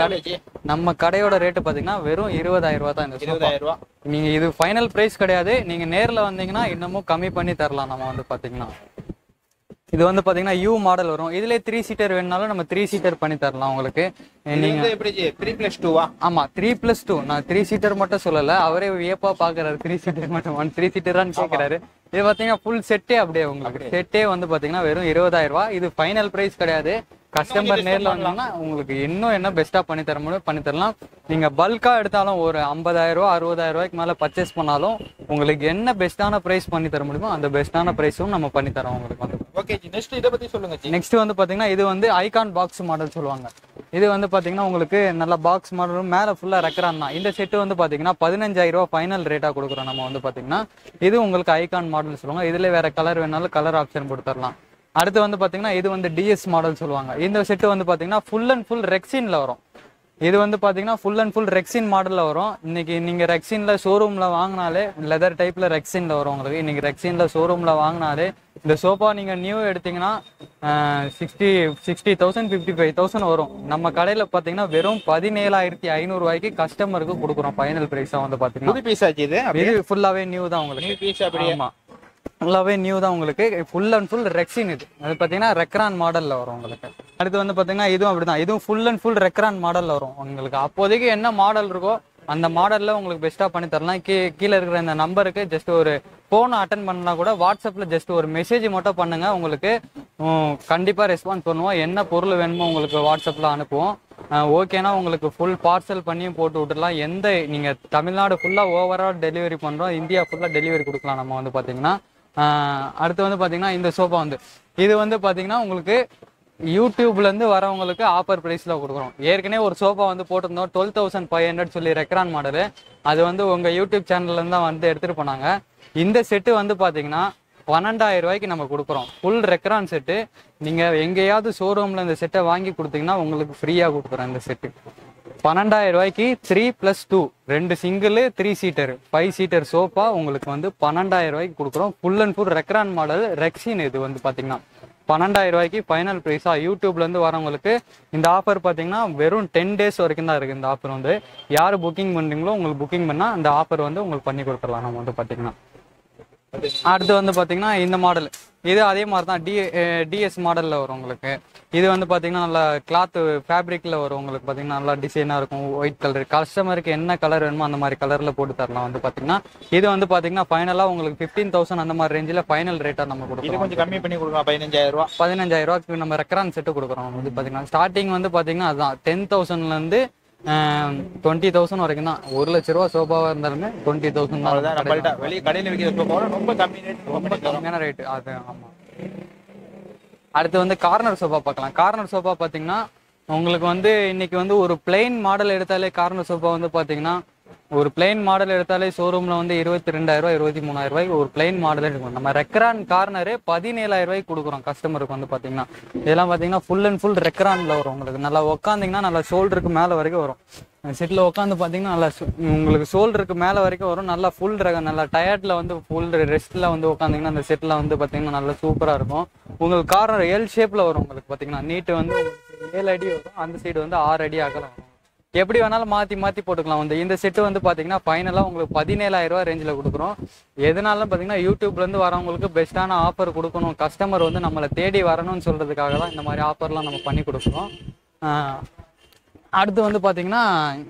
நம்ம கடையோட ரேட்டு பாத்தீங்கன்னா வெறும் 20000 ரூபாய் தான். இந்த 20000 ரூபாய் நீங்க இது ஃபைனல் பிரைஸ் கிடையாது. நீங்க நேர்ல வந்தீங்கன்னா இன்னமும் கம்மி பண்ணி தரலாம். நம்ம வந்து பாத்தீங்கன்னா இது வந்து பாத்தீங்கன்னா யூ மாடல் வரும். இதுல 3 சீட்டர் வேணும்னாலும் நம்ம 3 சீட்டர் பண்ணி தரலாம் உங்களுக்கு. நீங்க எப்படி 3+2 ஆமா 3+2. நான் 3 சீட்டர் மட்டும் சொல்லல. அவரே வியப்பா பாக்குறாரு 3 சீட்டர் மட்டும் 3 சீட்டரான்னு கேக்குறாரு. இது பாத்தீங்கன்னா ஃபுல் செட்டே அப்படியே உங்களுக்கு. செட்டே வந்து பாத்தீங்கன்னா வெறும் 20000 ரூபாய். இது ஃபைனல் பிரைஸ் கிடையாது. கஸ்டமர் நேர்ல வந்தீங்கன்னா உங்களுக்கு இன்னும் என்ன பெஸ்டா பண்ணி தர முடியும் பண்ணி தரலாம். நீங்க பல்கா எடுத்தாலும் ஒரு 50000 ரூபாய் 60000 ரூபாய்க்கு மேல பர்ச்சேஸ் பண்ணாலும் உங்களுக்கு என்ன பெஸ்டான பிரைஸ் பண்ணி தர முடியுமோ அந்த பெஸ்டான பிரைஸும் நம்ம பண்ணி தரோம் உங்களுக்கு வந்து. ஓகே ஜி, நெக்ஸ்ட் இத பத்தி சொல்லுங்க ஜி. நெக்ஸ்ட் வந்து பாத்தீங்கன்னா இது வந்து ஐகான் பாக்ஸ் மாடல் சொல்லுவாங்க. இது வந்து பாத்தீங்கன்னா உங்களுக்கு நல்ல பாக்ஸ் மாடலும் மேல ஃபுல்லா ரெக்ரான் தான். இந்த செட் வந்து பாத்தீங்கன்னா 15000 ரூபாய் ஃபைனல் ரேட்டா கொடுக்குறோம் நம்ம வந்து பாத்தீங்கன்னா. இது உங்களுக்கு ஐகான் மாடல் சொல்லுவாங்க. இதுல வேற கலர் வேணாலும் கலர் ஆப்ஷன் போட்டு தரலாம். அடுத்து வந்து பாத்தீங்கன்னா இது வந்து டிஎஸ் மாடல் சொல்லுவாங்க. இந்த செட் வந்து பாத்தீங்கன்னா ஃபுல் அண்ட் ஃபுல் ரெக்ஸின்ல வரும். இது வந்து பாத்தீங்கன்னா ஃபுல் அண்ட் ஃபுல் ரெக்ஸின் மாடல்ல வரும். இன்னைக்கு நீங்க ரெக்ஸின்ல ஷோரூம்ல வாங்கினாலே லெதர் டைப்ல ரெக்ஸின்ல வரும் உங்களுக்கு. இன்னைக்கு ரெக்ஸின்ல ஷோரூம்ல வாங்கினாலே இந்த சோஃபா நீங்க நியூ எடுத்தீங்கன்னா 60,000 55,000 வரும். நம்ம கடையில பாத்தீங்கன்னா வெறும் 17,500 ரூபாய்க்கு கஸ்டமருக்கு கொடுக்குறோம் ஃபைனல் பிரைஸா வந்து பாத்தீங்கன்னா. புது பீஸ் ஆச்சு இது. இது ஃபுல்லாவே நியூ தான் உங்களுக்கு. நியூ பீஸ் அப்படியே. ஆமா ஃபுல்லாவே நியூ தான் உங்களுக்கு. Full and full rexine. இது அது பாத்தீங்கன்னா ரெக்ரான் மாடல்ல வரும் உங்களுக்கு. அடுத்து வந்து பாத்தீங்கன்னா இதுவும் அப்படிதான். இதுவும் ஃபுல் அண்ட் ஃபுல் ரெக்ரான் மாடல்ல வரும் உங்களுக்கு. அப்போதைக்கு என்ன மாடல் இருக்கோ அந்த மாடல்ல உங்களுக்கு பெஸ்டா பண்ணி தரலாம். கீழே இருக்கிற இந்த நம்பருக்கு ஜஸ்ட் ஒரு போன் அட்டன் பண்ணா கூட வாட்ஸ்அப்ல ஜஸ்ட் ஒரு மெசேஜ் மட்டும் பண்ணுங்க. உங்களுக்கு கண்டிப்பா ரெஸ்பான்ஸ் பண்ணுவோம். என்ன பொருள் வேணுமோ உங்களுக்கு வாட்ஸ்அப்ல அனுப்புவோம். ஓகேனா உங்களுக்கு ஃபுல் பார்சல் பண்ணியும் போட்டு விட்டுடலாம். எந்த நீங்க தமிழ்நாடு ஃபுல்லா ஓவரால் டெலிவரி பண்றோம். இந்தியா ஃபுல்லா டெலிவரி கொடுக்கலாம் நம்ம வந்து பாத்தீங்கன்னா. அடுத்து வந்து பாத்தீங்கன்னா இந்த சோஃபா வந்து இது வந்து பாத்தீங்கன்னா உங்களுக்கு யூடியூப்ல இருந்து வரவங்களுக்கு ஆஃபர் பிரைஸ்ல கொடுக்குறோம். ஏற்கனவே ஒரு சோஃபா வந்து போட்டிருந்தோம் 12,500 சொல்லி ரெக்ரான் மாடலு. அது வந்து உங்க யூடியூப் சேனல்ல இருந்து தான் வந்து எடுத்துட்டு போனாங்க. இந்த செட்டு வந்து பாத்தீங்கன்னா 12,000 ரூபாய்க்கு நம்ம கொடுக்குறோம். Full Recron set. நீங்க எங்கேயாவது ஷோரூம்ல இந்த செட்டை வாங்கி கொடுத்தீங்கன்னா உங்களுக்கு ஃப்ரீயா கொடுக்குறோம் இந்த செட்டு. 12,000 ரூபாய்க்கு 3+2 2 சிங்கிள் 3 சீட்டர் 5 சீட்டர் சோஃபா உங்களுக்கு வந்து 12,000 ரூபாய்க்கு கொடுக்குறோம். Full and full Recron model rexine. இது வந்து பார்த்தீங்கன்னா 12,000 ரூபாய்க்கு ஃபைனல் ப்ரைஸா. யூடியூப்லேருந்து வரவங்களுக்கு இந்த ஆஃபர் பார்த்தீங்கன்னா வெறும் 10 டேஸ் வரைக்கும் தான் இருக்குது. இந்த ஆஃபர் வந்து யார் புக்கிங் பண்ணுறீங்களோ உங்களுக்கு புக்கிங் பண்ணால் அந்த ஆஃபர் வந்து உங்களுக்கு பண்ணி கொடுத்துடலாம் நம்ம வந்து பார்த்தீங்கன்னா. அடுத்து வந்து பார்த்தீங்கன்னா இந்த மாடல் இது அதே மாதிரி தான் டிஎஸ் மாடலில் வரும் உங்களுக்கு. இது வந்து பார்த்தீங்கன்னா நல்லா கிளாத் ஃபேப்ரிக்கில் வரும் உங்களுக்கு. பார்த்தீங்கன்னா நல்லா டிசைனாக இருக்கும். ஒயிட் கலர் கஸ்டமருக்கு என்ன கலர் வேணுமோ அந்த மாதிரி கலரில் போட்டு தரலாம் வந்து பார்த்தீங்கன்னா. இது வந்து பார்த்தீங்கன்னா ஃபைனலாக உங்களுக்கு 15,000 அந்த மாதிரி ரேஞ்சில் ஃபைனல் ரேட்டாக நம்ம கொடுக்குறோம். கொஞ்சம் கம்மி பண்ணி கொடுக்கலாம். 15,000 ரூபாய்க்கு நம்ம ரெக்ரான் செட்டு கொடுக்குறோம் வந்து பார்த்தீங்கன்னா. ஸ்டார்டிங் வந்து பார்த்தீங்கன்னா அதுதான் 10,000லேருந்து 20,000 வரைக்கும் தான். 1,00,000 ரூபா சோஃபாவாக இருந்தாலுமே 20,000 தான். வெளியே கடையில் விற்கிற சோஃபா ரொம்ப கம்மி ரேட், ரொம்ப கம்மியான ரேட்டு அது. ஆமாம். அடுத்து வந்து கார்னர் சோஃபா பார்க்கலாம். கார்னர் சோஃபா பார்த்தீங்கன்னா உங்களுக்கு வந்து இன்னைக்கு வந்து ஒரு பிளெயின் மாடல் எடுத்தாலே கார்னர் சோஃபா வந்து பார்த்தீங்கன்னா ஒரு பிளெயின் மாடல் எடுத்தாலே ஷோரூம்ல வந்து 22,000 23,000 ரூபாய்க்கு ஒரு பிளெயின் மாடலே இருக்கும். நம்ம ரெக்ரான் கார்னரு 17,000 ரூபாய்க்கு கொடுக்குறோம் கஸ்டமருக்கு வந்து பார்த்தீங்கன்னா. இதெல்லாம் பார்த்தீங்கன்னா ஃபுல் அண்ட் ஃபுல் ரெக்ரான்ல வரும் உங்களுக்கு. நல்லா உட்காந்திங்கன்னா நல்லா ஷோல்டருக்கு மேலே வரைக்கும் வரும். செட்டில் உட்காந்து பார்த்தீங்கன்னா நல்லா உங்களுக்கு ஷோல்டருக்கு மேலே வரைக்கும் வரும். நல்லா ஃபுல் நல்லா டயர்டில் வந்து ஃபுல் ரெஸ்ட்டில் வந்து உட்காந்திங்கன்னா அந்த செட்டில் வந்து பார்த்தீங்கன்னா நல்லா சூப்பராக இருக்கும். உங்களுக்கு கார்னர் எல் ஷேப்பில் வரும் உங்களுக்கு. பார்த்தீங்கன்னா நீட்டு வந்து 7 அடி வரும். அந்த சைடு வந்து 6 அடி அகலம் வரும். எப்படி வேணாலும் மாற்றி போட்டுக்கலாம். வந்து இந்த செட்டு வந்து பார்த்தீங்கன்னா ஃபைனலாக உங்களுக்கு 17,000 ரூபா ரேஞ்சில் கொடுக்குறோம். எதனாலும் பார்த்தீங்கன்னா யூடியூப்லேருந்து வரவங்களுக்கு பெஸ்ட்டான ஆஃபர் கொடுக்கணும். கஸ்டமர் வந்து நம்மளை தேடி வரணும்னு சொல்கிறதுக்காக தான் இந்த மாதிரி ஆஃபர்லாம் நம்ம பண்ணி கொடுக்குறோம். அடுத்து வந்து பார்த்தீங்கன்னா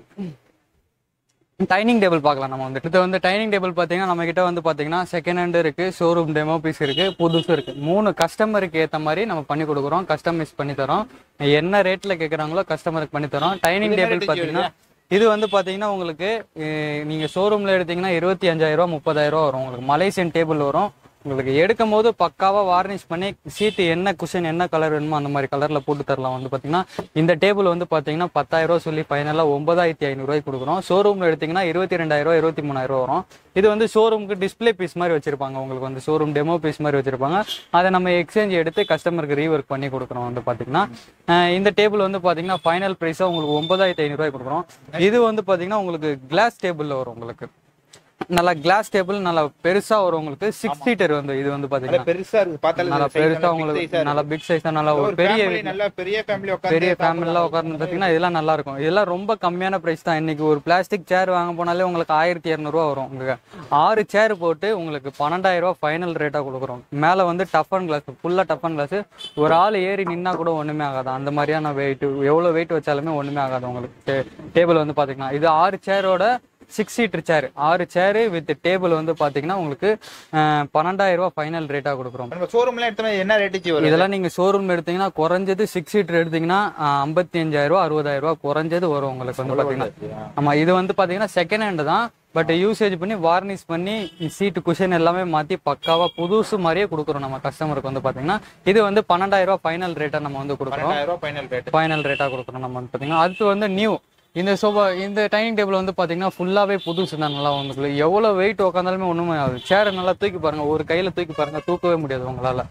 டைனிங் டேபிள் பார்க்கலாம். நம்ம வந்து இது வந்து டைனிங் டேபிள் பார்த்தீங்கன்னா நம்ம கிட்ட வந்து பார்த்தீங்கன்னா செகண்ட் ஹேண்ட் இருக்குது, ஷோரூம் டெமோ பீஸ் இருக்குது, புதுசு இருக்குது. 3 கஸ்டமருக்கு ஏற்ற மாதிரி நம்ம பண்ணி கொடுக்குறோம். கஸ்டமைஸ் பண்ணி தரோம். என்ன ரேட்டில் கேட்குறாங்களோ கஸ்டமருக்கு பண்ணி தரோம். டைனிங் டேபிள் பார்த்தீங்கன்னா இது வந்து பார்த்தீங்கன்னா உங்களுக்கு நீங்கள் ஷோரூமில் எடுத்தீங்கன்னா 25,000 ரூபா 30,000 ரூபா வரும். உங்களுக்கு மலேசியன் டேபிள் வரும். உங்களுக்கு எடுக்கும் போது பக்காவாக வார்னிஷ் பண்ணி சீட்டு என்ன குஷன் என்ன கலர் வேணுமோ அந்த மாதிரி கலரில் போட்டு தரலாம். வந்து பார்த்தீங்கன்னா இந்த டேபிள் வந்து பார்த்தீங்கன்னா 10,000 ரூபா சொல்லி ஃபைனலாக 9,500 ரூபாய்க்கு கொடுக்குறோம். ஷோரூமில் எடுத்தீங்கன்னா 22,000 23,000 ரூபா வரும். இது வந்து ஷோரூமுக்கு டிஸ்பிளே பீஸ் மாதிரி வச்சிருப்பாங்க. உங்களுக்கு வந்து ஷோரூம் டெமோ பீஸ் மாதிரி வச்சிருப்பாங்க. அதை நம்ம எக்ஸ்சேஞ்ச் எடுத்து கஸ்டமருக்கு ரீவொர்க் பண்ணி கொடுக்குறோம். வந்து பார்த்தீங்கன்னா இந்த டேபிள் வந்து பார்த்தீங்கன்னா ஃபைனல் ப்ரைஸாக உங்களுக்கு 9,500 ரூபாய்க்கு கொடுக்குறோம். இது வந்து பார்த்தீங்கன்னா உங்களுக்கு கிளாஸ் டேபிளில் வரும். உங்களுக்கு நல்லா கிளாஸ் டேபிள் நல்லா பெருசா வரும். உங்களுக்கு 6 சீட்டர் வந்து இது வந்து பாத்தீங்கன்னா பெருசா இருக்கு. பார்த்தால நல்லா பெருசா உங்களுக்கு நல்லா பிக் சைஸா நல்லா ஒரு பெரிய ஃபேமிலில உட்கார்ந்து பாத்தீங்கன்னா இதெல்லாம் நல்லா இருக்கும். இதெல்லாம் ரொம்ப கம்மியான பிரைஸ் தான். இன்னைக்கு ஒரு பிளாஸ்டிக் சேர் வாங்க போனாலே உங்களுக்கு 1,200 ரூபா வரும். உங்களுக்கு 6 சேர் போட்டு உங்களுக்கு 12,000 ரூபா ஃபைனல் ரேட்டா கொடுக்குறோம். மேல வந்து டஃப் அண்ட் கிளாஸ் ஃபுல்லா டஃப் அண்ட் கிளாஸ். ஒரு ஆள் ஏறி நின்னா கூட ஒண்ணுமே ஆகாது. அந்த மாதிரியான வெயிட் எவ்வளவு வெயிட் வச்சாலுமே ஒண்ணுமே ஆகாது. உங்களுக்கு டேபிள் வந்து பாத்தீங்கன்னா இது 6 சேரோட 6 seater chair 6 chair with table வந்து பாத்தீங்கன்னா உங்களுக்கு 12,000 ரூபா ஃபைனல் ரேட்டா கொடுக்குறோம். ஷோரூம்ல எடுத்தா என்ன ரேட்டுக்கு வரும்? இதெல்லாம் நீங்க ஷோரூம் எடுத்தீங்கன்னா குறைஞ்சது 6 சீட்டர் எடுத்தீங்கன்னா 55,000 ரூபா 60,000 ரூபா குறைஞ்சது வரும் உங்களுக்கு வந்து பாத்தீங்கன்னா. ஆமா இது வந்து பாத்தீங்கன்னா செகண்ட் ஹேண்ட் தான். பட் யூசேஜ் பண்ணி வார்னிஷ் பண்ணி சீட்டு குஷன் எல்லாமே மாத்தி பக்காவா புதுசு மாதிரியே கொடுக்குறோம் நம்ம கஸ்டமருக்கு. வந்து பாத்தீங்கன்னா இது வந்து 12,000 ரூபா ஃபைனல் ரேட்டா நம்ம வந்து கொடுக்குறோம். ஃபைனல் ரேட்டா கொடுக்குறோம் நம்ம வந்து பாத்தீங்கன்னா. அடுத்து வந்து நியூ இந்த சோஃபா இந்த டைனிங் டேபிள் வந்து பாத்தீங்கன்னா ஃபுல்லாவே புதுசு தான். நல்லா வந்து எவ்வளவு வெயிட் உட்காந்தாலுமே ஒண்ணுமே ஆகுது. சேரை நல்லா தூக்கி பாருங்க. ஒரு கையில தூக்கி பாருங்க. தூக்கவே முடியாது உங்களால.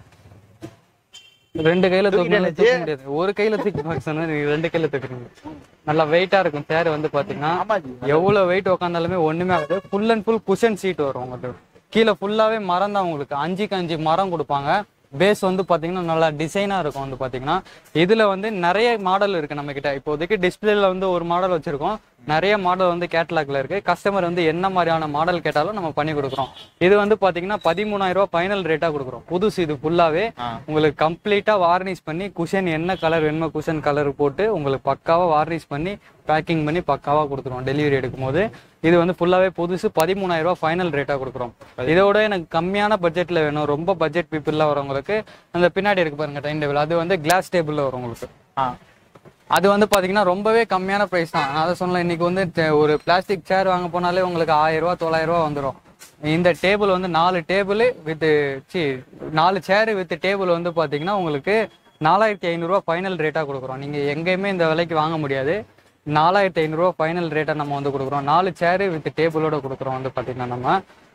2 கையில தூக்க முடியாது. ஒரு கையில தூக்கி சொன்னா 2 கையில தூக்குறீங்க. நல்லா வெயிட்டா இருக்கும் சேர் வந்து பாத்தீங்கன்னா. எவ்வளவு வெயிட் உட்காந்தாலுமே ஒண்ணுமே ஆகுது. Full and full cushion seat வரும் உங்களுக்கு. கீழே ஃபுல்லாவே மரம் தான். உங்களுக்கு 5க்கு 5 மரம் கொடுப்பாங்க. பேஸ் வந்து பாத்தீங்கன்னா நல்லா டிசைனா இருக்கும். வந்து பாத்தீங்கன்னா இதுல வந்து நிறைய மாடல் இருக்கு நம்ம கிட்ட. இப்போதைக்கு டிஸ்பிளேல வந்து ஒரு மாடல் வச்சிருக்கோம். நிறைய மாடல் வந்து கேட்டலாக்ல இருக்கு. கஸ்டமர் வந்து என்ன மாதிரியான மாடல் கேட்டாலும் நம்ம பண்ணி கொடுக்குறோம். இது வந்து பாத்தீங்கன்னா 13,000 ரூபாய் ஃபைனல் ரேட்டா கொடுக்குறோம். புதுசு இது ஃபுல்லாவே உங்களுக்கு கம்ப்ளீட்டா வார்னிஷ் பண்ணி குஷன் என்ன கலர் வேணுமோ குஷன் கலர் போட்டு உங்களுக்கு பக்காவா வார்னிஷ் பண்ணி பேக்கிங் பண்ணி பக்காவா கொடுத்துருவோம் டெலிவரி எடுக்கும் போது. இது வந்து ஃபுல்லாவே புதுசு 13,000 ரூபாய் ஃபைனல் ரேட்டா கொடுக்குறோம். இதோட எனக்கு கம்மியான பட்ஜெட்ல வேணும், ரொம்ப பட்ஜெட் பீப்புள்லாம் வரவங்களுக்கு அந்த பின்னாடி இருக்கு பாருங்க டைனிங் டேபிள். அது வந்து கிளாஸ் டேபிள்ல வரும் உங்களுக்கு. அது வந்து பாத்தீங்கன்னா ரொம்பவே கம்மியான பிரைஸ் தான். நான் அதை சொன்னேன். இன்னைக்கு வந்து ஒரு பிளாஸ்டிக் சேர் வாங்க போனாலே உங்களுக்கு 1,000 ரூபா 900 ரூபா வந்துடும். இந்த டேபிள் வந்து 4 table with 4 chair with table வந்து பாத்தீங்கன்னா உங்களுக்கு 4,500 ரூபா ஃபைனல் ரேட்டா கொடுக்குறோம். நீங்க எங்கேயுமே இந்த விலைக்கு வாங்க முடியாது. 4,500 ரூபா ஃபைனல் ரேட்டா நம்ம வந்து கொடுக்குறோம். 4 சேரு வித் டேபிளோட கொடுக்குறோம். வந்து பாத்தீங்கன்னா நம்ம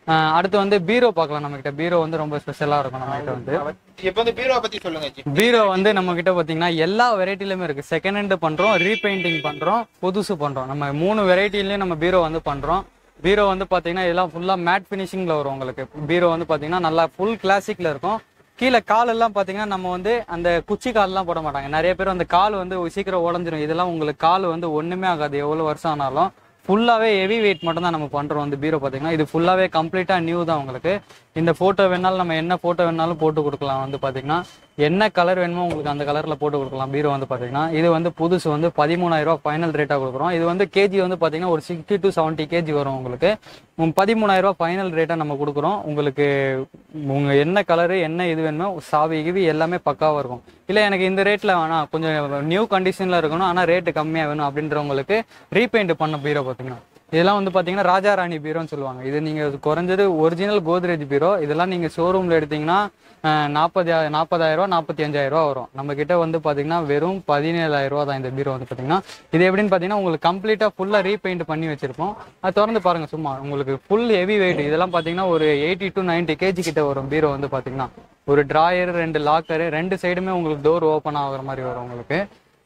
அடுத்து வந்து பீரோ பார்க்கலாம். நம்ம கிட்ட பீரோ வந்து ரொம்ப ஸ்பெஷலா இருக்கும். நம்ம கிட்ட வந்து இப்போ வந்து பீரோ பத்தி சொல்லுங்க. பீரோ வந்து நம்ம கிட்ட பாத்தீங்கன்னா எல்லா வெரைட்டிலுமே இருக்கு. செகண்ட் ஹேண்ட் பண்றோம், ரீபெயிண்டிங் பண்றோம், புதுசு பண்றோம். நம்ம 3 வெரைட்டிலயும் நம்ம பீரோ வந்து பண்றோம். பீரோ வந்து பாத்தீங்கன்னா இதெல்லாம் ஃபுல்லா மேட் பினிஷிங்ல வரும் உங்களுக்கு. பீரோ வந்து பாத்தீங்கன்னா நல்லா ஃபுல் கிளாசிக்ல இருக்கும். கீழே கால் எல்லாம் பாத்தீங்கன்னா நம்ம வந்து அந்த குச்சி கால் எல்லாம் போட மாட்டாங்க. நிறைய பேர் அந்த கால் வந்து சீக்கிரம் உடஞ்சிரும். இதெல்லாம் உங்களுக்கு கால் வந்து ஒண்ணுமே ஆகாது. எவ்வளவு வருஷம் ஆனாலும் ஃபுல்லாவே ஹெவி வெயிட் மட்டும் தான் நம்ம பண்றோம். வந்து பீரோ பாத்தீங்கன்னா இது ஃபுல்லாவே கம்ப்ளீட்டா நியூ தான் உங்களுக்கு. இந்த போட்டோ வேணாலும் நம்ம என்ன போட்டோ வேணாலும் போட்டு கொடுக்கலாம். வந்து பாத்தீங்கன்னா என்ன கலர் வேணுமோ உங்களுக்கு அந்த கலர்ல போட்டு கொடுக்கலாம். பீரோ வந்து பாத்தீங்கன்னா இது வந்து புதுசு வந்து 13,000 ரூபாய் ஃபைனல் ரேட்டா கொடுக்குறோம். இது வந்து கேஜி வந்து பாத்தீங்கன்னா ஒரு 60 to 70 கேஜி வரும் உங்களுக்கு. 13,000 ரூபாய் ஃபைனல் ரேட்டா நம்ம கொடுக்குறோம் உங்களுக்கு. உங்க என்ன கலரு என்ன இது வேணுமோ சாவி கிவி எல்லாமே பக்காவா இருக்கும். இல்ல எனக்கு இந்த ரேட்ல வேணாம், கொஞ்சம் நியூ கண்டிஷன்ல இருக்கணும், ஆனா ரேட்டு கம்மியா வேணும் அப்படின்றவங்களுக்கு ரீபெயிண்ட் பண்ண பீரோ பாத்தீங்கன்னா இதெல்லாம் வந்து பாத்தீங்கன்னா ராஜா ராணி பீரோன்னு சொல்லுவாங்க. இது நீங்க குறைஞ்சது ஒரிஜினல் கோத்ரேஜ் பீரோ. இதெல்லாம் நீங்க ஷோரூம்ல எடுத்தீங்கன்னா 40,000 45,000 ரூபா வரும். நம்ம கிட்ட வந்து பாத்தீங்கன்னா வெறும் 17,000 ரூபா தான் இந்த பீரோ வந்து பாத்தீங்கன்னா. இது எப்படின்னு பாத்தீங்கன்னா உங்களுக்கு கம்ப்ளீட்டா ஃபுல்லா ரீபெயிண்ட் பண்ணி வச்சிருப்போம். அது திறந்து பாருங்க சும்மா. உங்களுக்கு ஃபுல் ஹெவி வெயிட். இதெல்லாம் பாத்தீங்கன்னா ஒரு 80 to 90 கேஜி கிட்ட வரும் பீரோ வந்து பாத்தீங்கன்னா. ஒரு டிராயர், 2 லாக்கரு, 2 சைடுமே உங்களுக்கு டோர் ஓப்பன் ஆகுற மாதிரி வரும் உங்களுக்கு.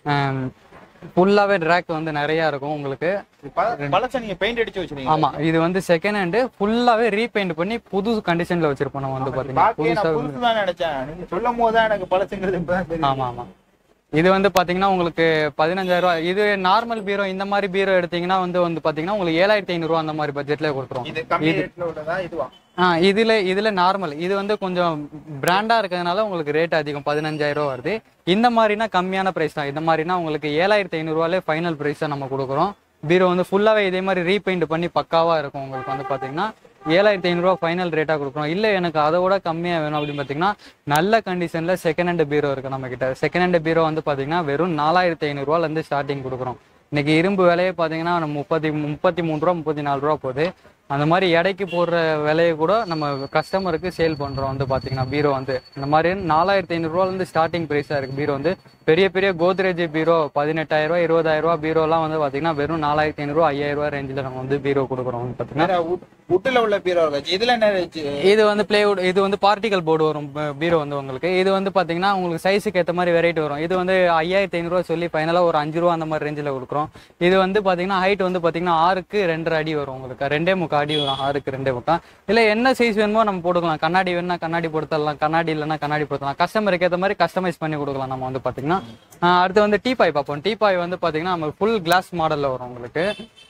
ஃபுல்லாவே ட்ராக் வந்து நிறைய இருக்கும் உங்களுக்கு. பழச நீங்க பெயிண்ட் அடிச்சு வச்சிருக்கீங்க. ஆமா, இது வந்து செகண்ட் ஹேண்ட் ஃபுல்லாவே ரீபெயிண்ட் பண்ணி புது கண்டிஷன்ல வச்சிருப்போம் நம்ம வந்து பாத்தீங்கன்னா. புதுசா நினைச்சேன், நீங்க சொல்லும்போது தான் எனக்கு பழசுங்கிறது இப்பதான் தெரியும். ஆமா ஆமா. இது வந்து பாத்தீங்கன்னா உங்களுக்கு 15,000 ரூபாய். இது நார்மல் பீரோ. இந்த மாதிரி பீரோ எடுத்தீங்கன்னா வந்து பாத்தீங்கன்னா உங்களுக்கு 7,500 ரூபாய் அந்த மாதிரி பட்ஜெட்ல கொடுத்துரும். இது கம்மி ரேட்ல உள்ளதா இதுவா? இதுல நார்மல். இது வந்து கொஞ்சம் பிராண்டா இருக்கிறதுனால உங்களுக்கு ரேட் அதிகம் 15,000 ரூபாய் வருது. இந்த மாதிரினா கம்மியான பிரைஸ் தான். இந்த மாதிரினா உங்களுக்கு 7,500 ரூபாயிலே ஃபைனல் பிரைஸ் தான் நம்ம கொடுக்குறோம். பீரோ வந்து ஃபுல்லாவே இதே மாதிரி ரீபெயிண்ட் பண்ணி பக்காவா இருக்கும் உங்களுக்கு. வந்து பாத்தீங்கன்னா 7,500 ரூபாய் ஃபைனல் ரேட்டா கொடுக்குறோம். இல்ல எனக்கு அதை விட கம்மியா வேணும் அப்படின்னு பாத்தீங்கன்னா நல்ல கண்டிஷன்ல செகண்ட் ஹேண்ட் பீரோ இருக்கு நம்ம கிட்ட. செகண்ட் ஹேண்ட் பீரோ வந்து பாத்தீங்கன்னா வெறும் 4,500 ரூபாயில இருந்து ஸ்டார்டிங் கொடுக்குறோம். இன்னைக்கு இரும்பு விலையே பாத்தீங்கன்னா 33 ரூபா 34 ரூபா போகுது. அந்த மாதிரி எடைக்கு போடுற விலையை கூட நம்ம கஸ்டமருக்கு சேல் பண்றோம். வந்து பாத்தீங்கன்னா பீரோ வந்து இந்த மாதிரி 4,500 ரூபாயில இருந்து ஸ்டார்டிங் பிரைஸா இருக்கு பீரோ வந்து. பெரிய பெரிய கோத்ரேஜ் பீரோ 18,000 ரூபாய் 20,000 ரூபாய் பீரோ எல்லாம் வந்து பாத்தீங்கன்னா வெறும் 4,500 ரூபாய் 5,000 ரூபாய் ரேஞ்சில நம்ம வந்து பீரோ கொடுக்குறோம். வந்து பாத்தீங்கன்னா உட்ல உள்ள பீரோ இதுல என்ன? இது வந்து பிளேவுட். இது வந்து பார்ட்டிகல் போர்டு வரும் பீரோ வந்து உங்களுக்கு. இது வந்து பாத்தீங்கன்னா உங்களுக்கு சைஸுக்கு ஏற்ற மாதிரி வெரைட்டி வரும். இது வந்து 5,500 ரூபாய் சொல்லி ஃபைனலா ஒரு 5 ரூபா அந்த மாதிரி ரேஞ்சில கொடுக்குறோம். இது வந்து பாத்தீங்கன்னா ஹைட் வந்து பாத்தீங்கன்னா 6க்கு 2.5 அடி வரும் உங்களுக்கு. 2.25 அடி வரும். 6க்கு 2.25. இல்ல என்ன சைஸ் வேணுமோ நம்ம போட்டுக்கலாம். கண்ணாடி வேணும்னா கண்ணாடி போடுத்தலாம், கண்ணாடி இல்லைன்னா கண்ணாடி போடுத்தலாம். கஸ்டமருக்கு ஏற்ற மாதிரி கஸ்டமைஸ் பண்ணி கொடுக்கலாம் நம்ம வந்து பாத்தீங்கன்னா. அடுத்து வந்து டீபாய் பார்ப்போம். டீபாய் வந்து பாத்தீங்கன்னா நம்ம ஃபுல் கிளாஸ் மாடல்ல வரும் உங்களுக்கு.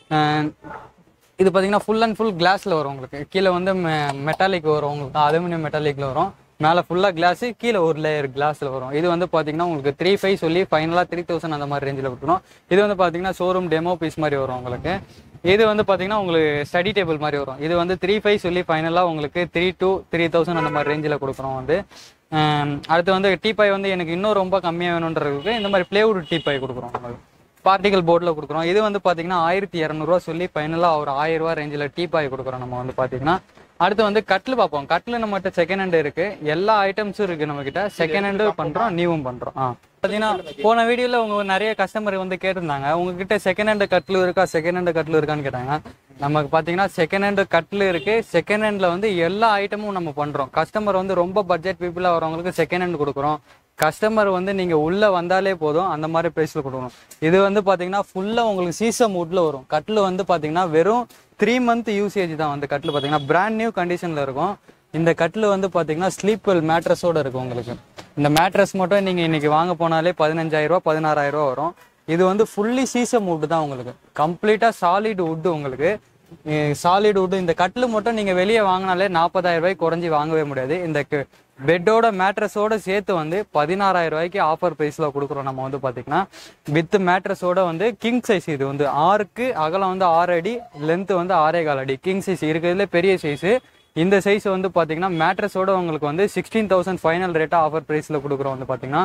இது பாத்தீங்கன்னா ஃபுல் அண்ட் ஃபுல் கிளாஸ்ல வரும் உங்களுக்கு. கீழே வந்து மெட்டாலிக் வரும் உங்களுக்கு. அலுமினியம் மெட்டாலிக்ல வரும். மேல ஃபுல்லா கிளாஸ், கீழே ஒரு லேயர் கிளாஸ்ல வரும். இது வந்து பாத்தீங்கன்னா உங்களுக்கு 3,500 சொல்லி ஃபைனலா 3,000 அந்த மாதிரி ரேஞ்சில் கொடுக்கணும். இது வந்து பாத்தீங்கன்னா ஷோரூம் டெமோ பீஸ் மாதிரி வரும் உங்களுக்கு. இது வந்து பாத்தீங்கன்னா உங்களுக்கு ஸ்டடி டேபிள் மாதிரி வரும். இது வந்து 3,500 சொல்லி ஃபைனலா உங்களுக்கு 3,000 to 3,000 அந்த மாதிரி ரேஞ்சில் கொடுக்குறோம் வந்து. அடுத்து வந்து டீபாய் வந்து எனக்கு இன்னும் ரொம்ப கம்மியா வேணும்ன்றதுக்கு இந்த மாதிரி பிளேவுட் டீபாய் கொடுக்குறோம் உங்களுக்கு. பார்ட்டிகல் போர்டில் கொடுக்குறோம். இது வந்து பாத்தீங்கன்னா 1,200 ரூபா சொல்லி ஃபைனலா ஒரு 1,000 ரூபா ரேஞ்சில் டீபாய் கொடுக்குறோம் நம்ம வந்து பாத்தீங்கன்னா. அடுத்து வந்து கட்டில் பார்ப்போம். கட்டில் நம்மகிட்ட செகண்ட் ஹேண்ட் இருக்கு. எல்லா ஐட்டம்ஸும் இருக்கு நம்ம கிட்ட. செகண்ட் ஹேண்டும் பண்றோம், நியூவும் பண்றோம். பாத்தீங்கன்னா போன வீடியோல உங்க நிறைய கஸ்டமர் வந்து கேட்டிருந்தாங்க, உங்ககிட்ட செகண்ட் ஹேண்ட் கட்டில் இருக்கா, செகண்ட் ஹேண்ட் கட்டில் இருக்கான்னு கேட்டாங்க. நமக்கு பாத்தீங்கன்னா செகண்ட் ஹேண்ட் கட்டில் இருக்கு. செகண்ட் ஹேண்ட்ல வந்து எல்லா ஐட்டமும் நம்ம பண்றோம். கஸ்டமர் வந்து ரொம்ப பட்ஜெட் பீப்புளா வரவங்களுக்கு செகண்ட் ஹேண்ட் கொடுக்குறோம். கஸ்டமர் வந்து நீங்க உள்ள வந்தாலே போதும் அந்த மாதிரி பிரைஸ்ல கொடுக்கணும். இது வந்து பாத்தீங்கன்னா ஃபுல்லா உங்களுக்கு சீசம் வுட்ல வரும். கட்டில் வந்து பாத்தீங்கன்னா வெறும் 3 month யூசேஜ் தான். வந்து கட்டில் பாத்தீங்கன்னா பிராண்ட் நியூ கண்டிஷன்ல இருக்கும். இந்த கட்டில் வந்து பாத்தீங்கன்னா ஸ்லீப் வெல் மேட்ரஸோட இருக்கும் உங்களுக்கு. இந்த மேட்ரஸ் மட்டும் நீங்க இன்னைக்கு வாங்க போனாலே 15,000 ரூபாய் 16,000 ரூபாய் வரும். இது வந்து ஃபுல்லி சீசம் வுட் தான் உங்களுக்கு. கம்ப்ளீட்டா சாலிட் வுட் உங்களுக்கு. Solid wood. இந்த கட்டில் மட்டும் நீங்க வெளியே வாங்கினாலே 40,000 ரூபாய்க்கு குறைஞ்சி வாங்கவே முடியாது. இந்த பெட்டோட மேட்ரஸோட சேர்த்து வந்து 16,000 ரூபாய்க்கு ஆஃபர் பிரைஸ்ல கொடுக்குறோம் நம்ம வந்து பாத்தீங்கன்னா. வித் மேட்ரஸோட வந்து கிங் சைஸ். இது வந்து 6க்கு அகலம் வந்து 6 அடி, லென்த் வந்து 6.25 அடி. கிங் சைஸ் இருக்கிறதுல பெரிய சைஸ். இந்த சைஸ் வந்து பாத்தீங்கன்னா மேட்ரஸோட உங்களுக்கு வந்து 16,000 ஃபைனல் ரேட்டா ஆஃபர் பிரைஸ்ல கொடுக்குறோம் வந்து பாத்தீங்கன்னா.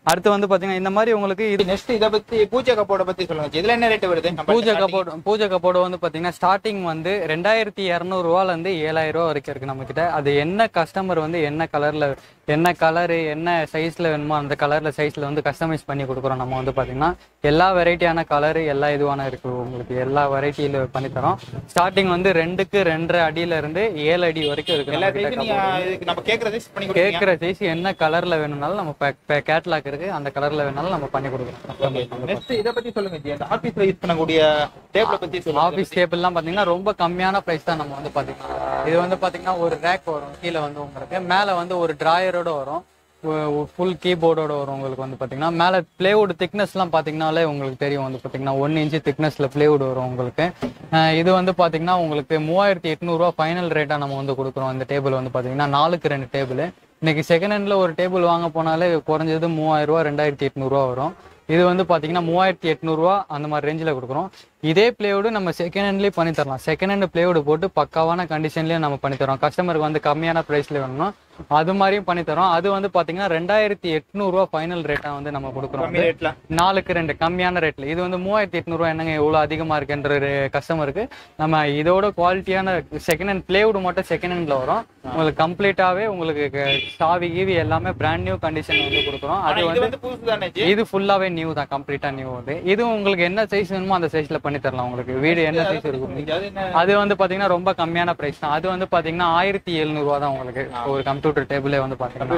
அடுத்து வந்து பாத்தீங்கன்னா இந்த மாதிரி உங்களுக்கு இது நெக்ஸ்ட் இத பத்தி பூஜை கப்போர்ட பத்தி சொல்லுங்க. இதுல என்ன ரேட் வருது? பூஜை கப்போர்டு வந்து பாத்தீங்கன்னா ஸ்டார்டிங் வந்து 2200 ரூபாயில இருந்து 7000 ரூபா வரைக்கும் இருக்கு நம்ம கிட்ட. அது என்ன கஸ்டமர் வந்து என்ன கலர்ல என்ன கலரு என்ன சைஸ்ல வேணுமோ அந்த கலர்ல சைஸ்ல வந்து கஸ்டமைஸ் பண்ணி கொடுக்குறோம். நம்ம வந்து பாத்தீங்கன்னா எல்லா வெரைட்டியான கலரு எல்லா இதுவான இருக்கு, உங்களுக்கு எல்லா வெரைட்டியில பண்ணி தரோம். ஸ்டார்டிங் வந்து 2க்கு 2.5 அடியில இருந்து 7 அடி வரைக்கும் இருக்கு. நம்ம கேட்கற சைஸ் என்ன கலர்ல வேணும்னாலும் நம்ம கேட்லாக் இருக்கு, அந்த கலர்ல வேணாலும் நம்ம பண்ணி கொடுக்குறோம். நெக்ஸ்ட் இத பத்தி சொல்லுங்க ஜி. அந்த ஆபீஸ்ல யூஸ் பண்ணக்கூடிய டேபிள் பத்தி சொல்லுங்க. ஆபீஸ் டேபிள்லாம் பாத்தீங்கன்னா ரொம்ப கம்மியான பிரைஸ் தான் நம்ம வந்து பாத்தீங்கன்னா. இது வந்து பாத்தீங்கன்னா ஒரு ரேக் வரும், கீழே வந்து உங்களுக்கு மேல வந்து ஒரு டிராயரோட வரும், ஃபுல் கீபோர்டோட வரும். உங்களுக்கு வந்து பாத்தீங்கன்னா மேல பிளேவுட் திக்னஸ்லாம் பாத்தீங்கன்னாலே உங்களுக்கு தெரியும். வந்து பாத்தீங்கன்னா 1 இன்ச் திக்னஸ்ல பிளேவுட் வரும் உங்களுக்கு. இது வந்து பாத்தீங்கன்னா உங்களுக்கு 3800 ரூபா ஃபைனல் ரேட்டா நம்ம வந்து கொடுக்குறோம். இந்த டேபிள் வந்து பாத்தீங்கன்னா 4க்கு 2 டேபிள். இன்னைக்கு செகண்ட் ஹேண்ட்ல ஒரு டேபிள் வாங்க போனாலே குறைஞ்சது 3000 ரூபா 2800 ரூபா வரும். இது வந்து பாத்தீங்கன்னா 3800 ரூபா அந்த மாதிரி ரேஞ்சில் கொடுக்குறோம். இதே பிளேவுட் நம்ம செகண்ட் ஹேண்ட்லேயே பண்ணி தரலாம். செகண்ட் ஹேண்ட் பிளேவுட் போட்டு பக்காவான கண்டிஷன்லேயே நம்ம பண்ணி தரோம். கஸ்டமருக்கு வந்து கம்மியான ப்ரைஸ்ல வேணும்னா அது மாதிரியும் பண்ணி தரோம். அது வந்து பாத்தீங்கன்னா 2800 ரூபா ஃபைனல் ரேட்டா வந்து நம்ம கொடுக்குறோம். 4க்கு 2 கம்மியான ரேட்ல. இது வந்து 3800 ரூபா என்னங்க எவ்வளவு அதிகமா இருக்குன்ற கஸ்டமருக்கு நம்ம இதோட குவாலிட்டியான செகண்ட் ஹேண்ட் பிளேவுட் மட்டும் செகண்ட் ஹேண்ட்ல வரும். உங்களுக்கு கம்ப்ளீட்டாவே உங்களுக்கு சாவி கீவி எல்லாமே பிராண்ட் நியூ கண்டிஷன் வந்து கொடுக்குறோம். அது வந்து இது ஃபுல்லாவே நியூ தான், கம்ப்ளீட்டா நியூ வந்து. இது உங்களுக்கு என்ன சைஸ் வேணுமோ அந்த சைஸ்ல பண்ணி தரலாம். உங்களுக்கு வீடு என்ன சைஸ் இருக்கும் அது வந்து பாத்தீங்கன்னா ரொம்ப கம்மியான பிரைஸ் தான். அது வந்து பாத்தீங்கன்னா 1700 ரூபா தான் உங்களுக்கு ஒரு கம்ப்யூட்டர் டேபிளே வந்து பாத்தீங்கன்னா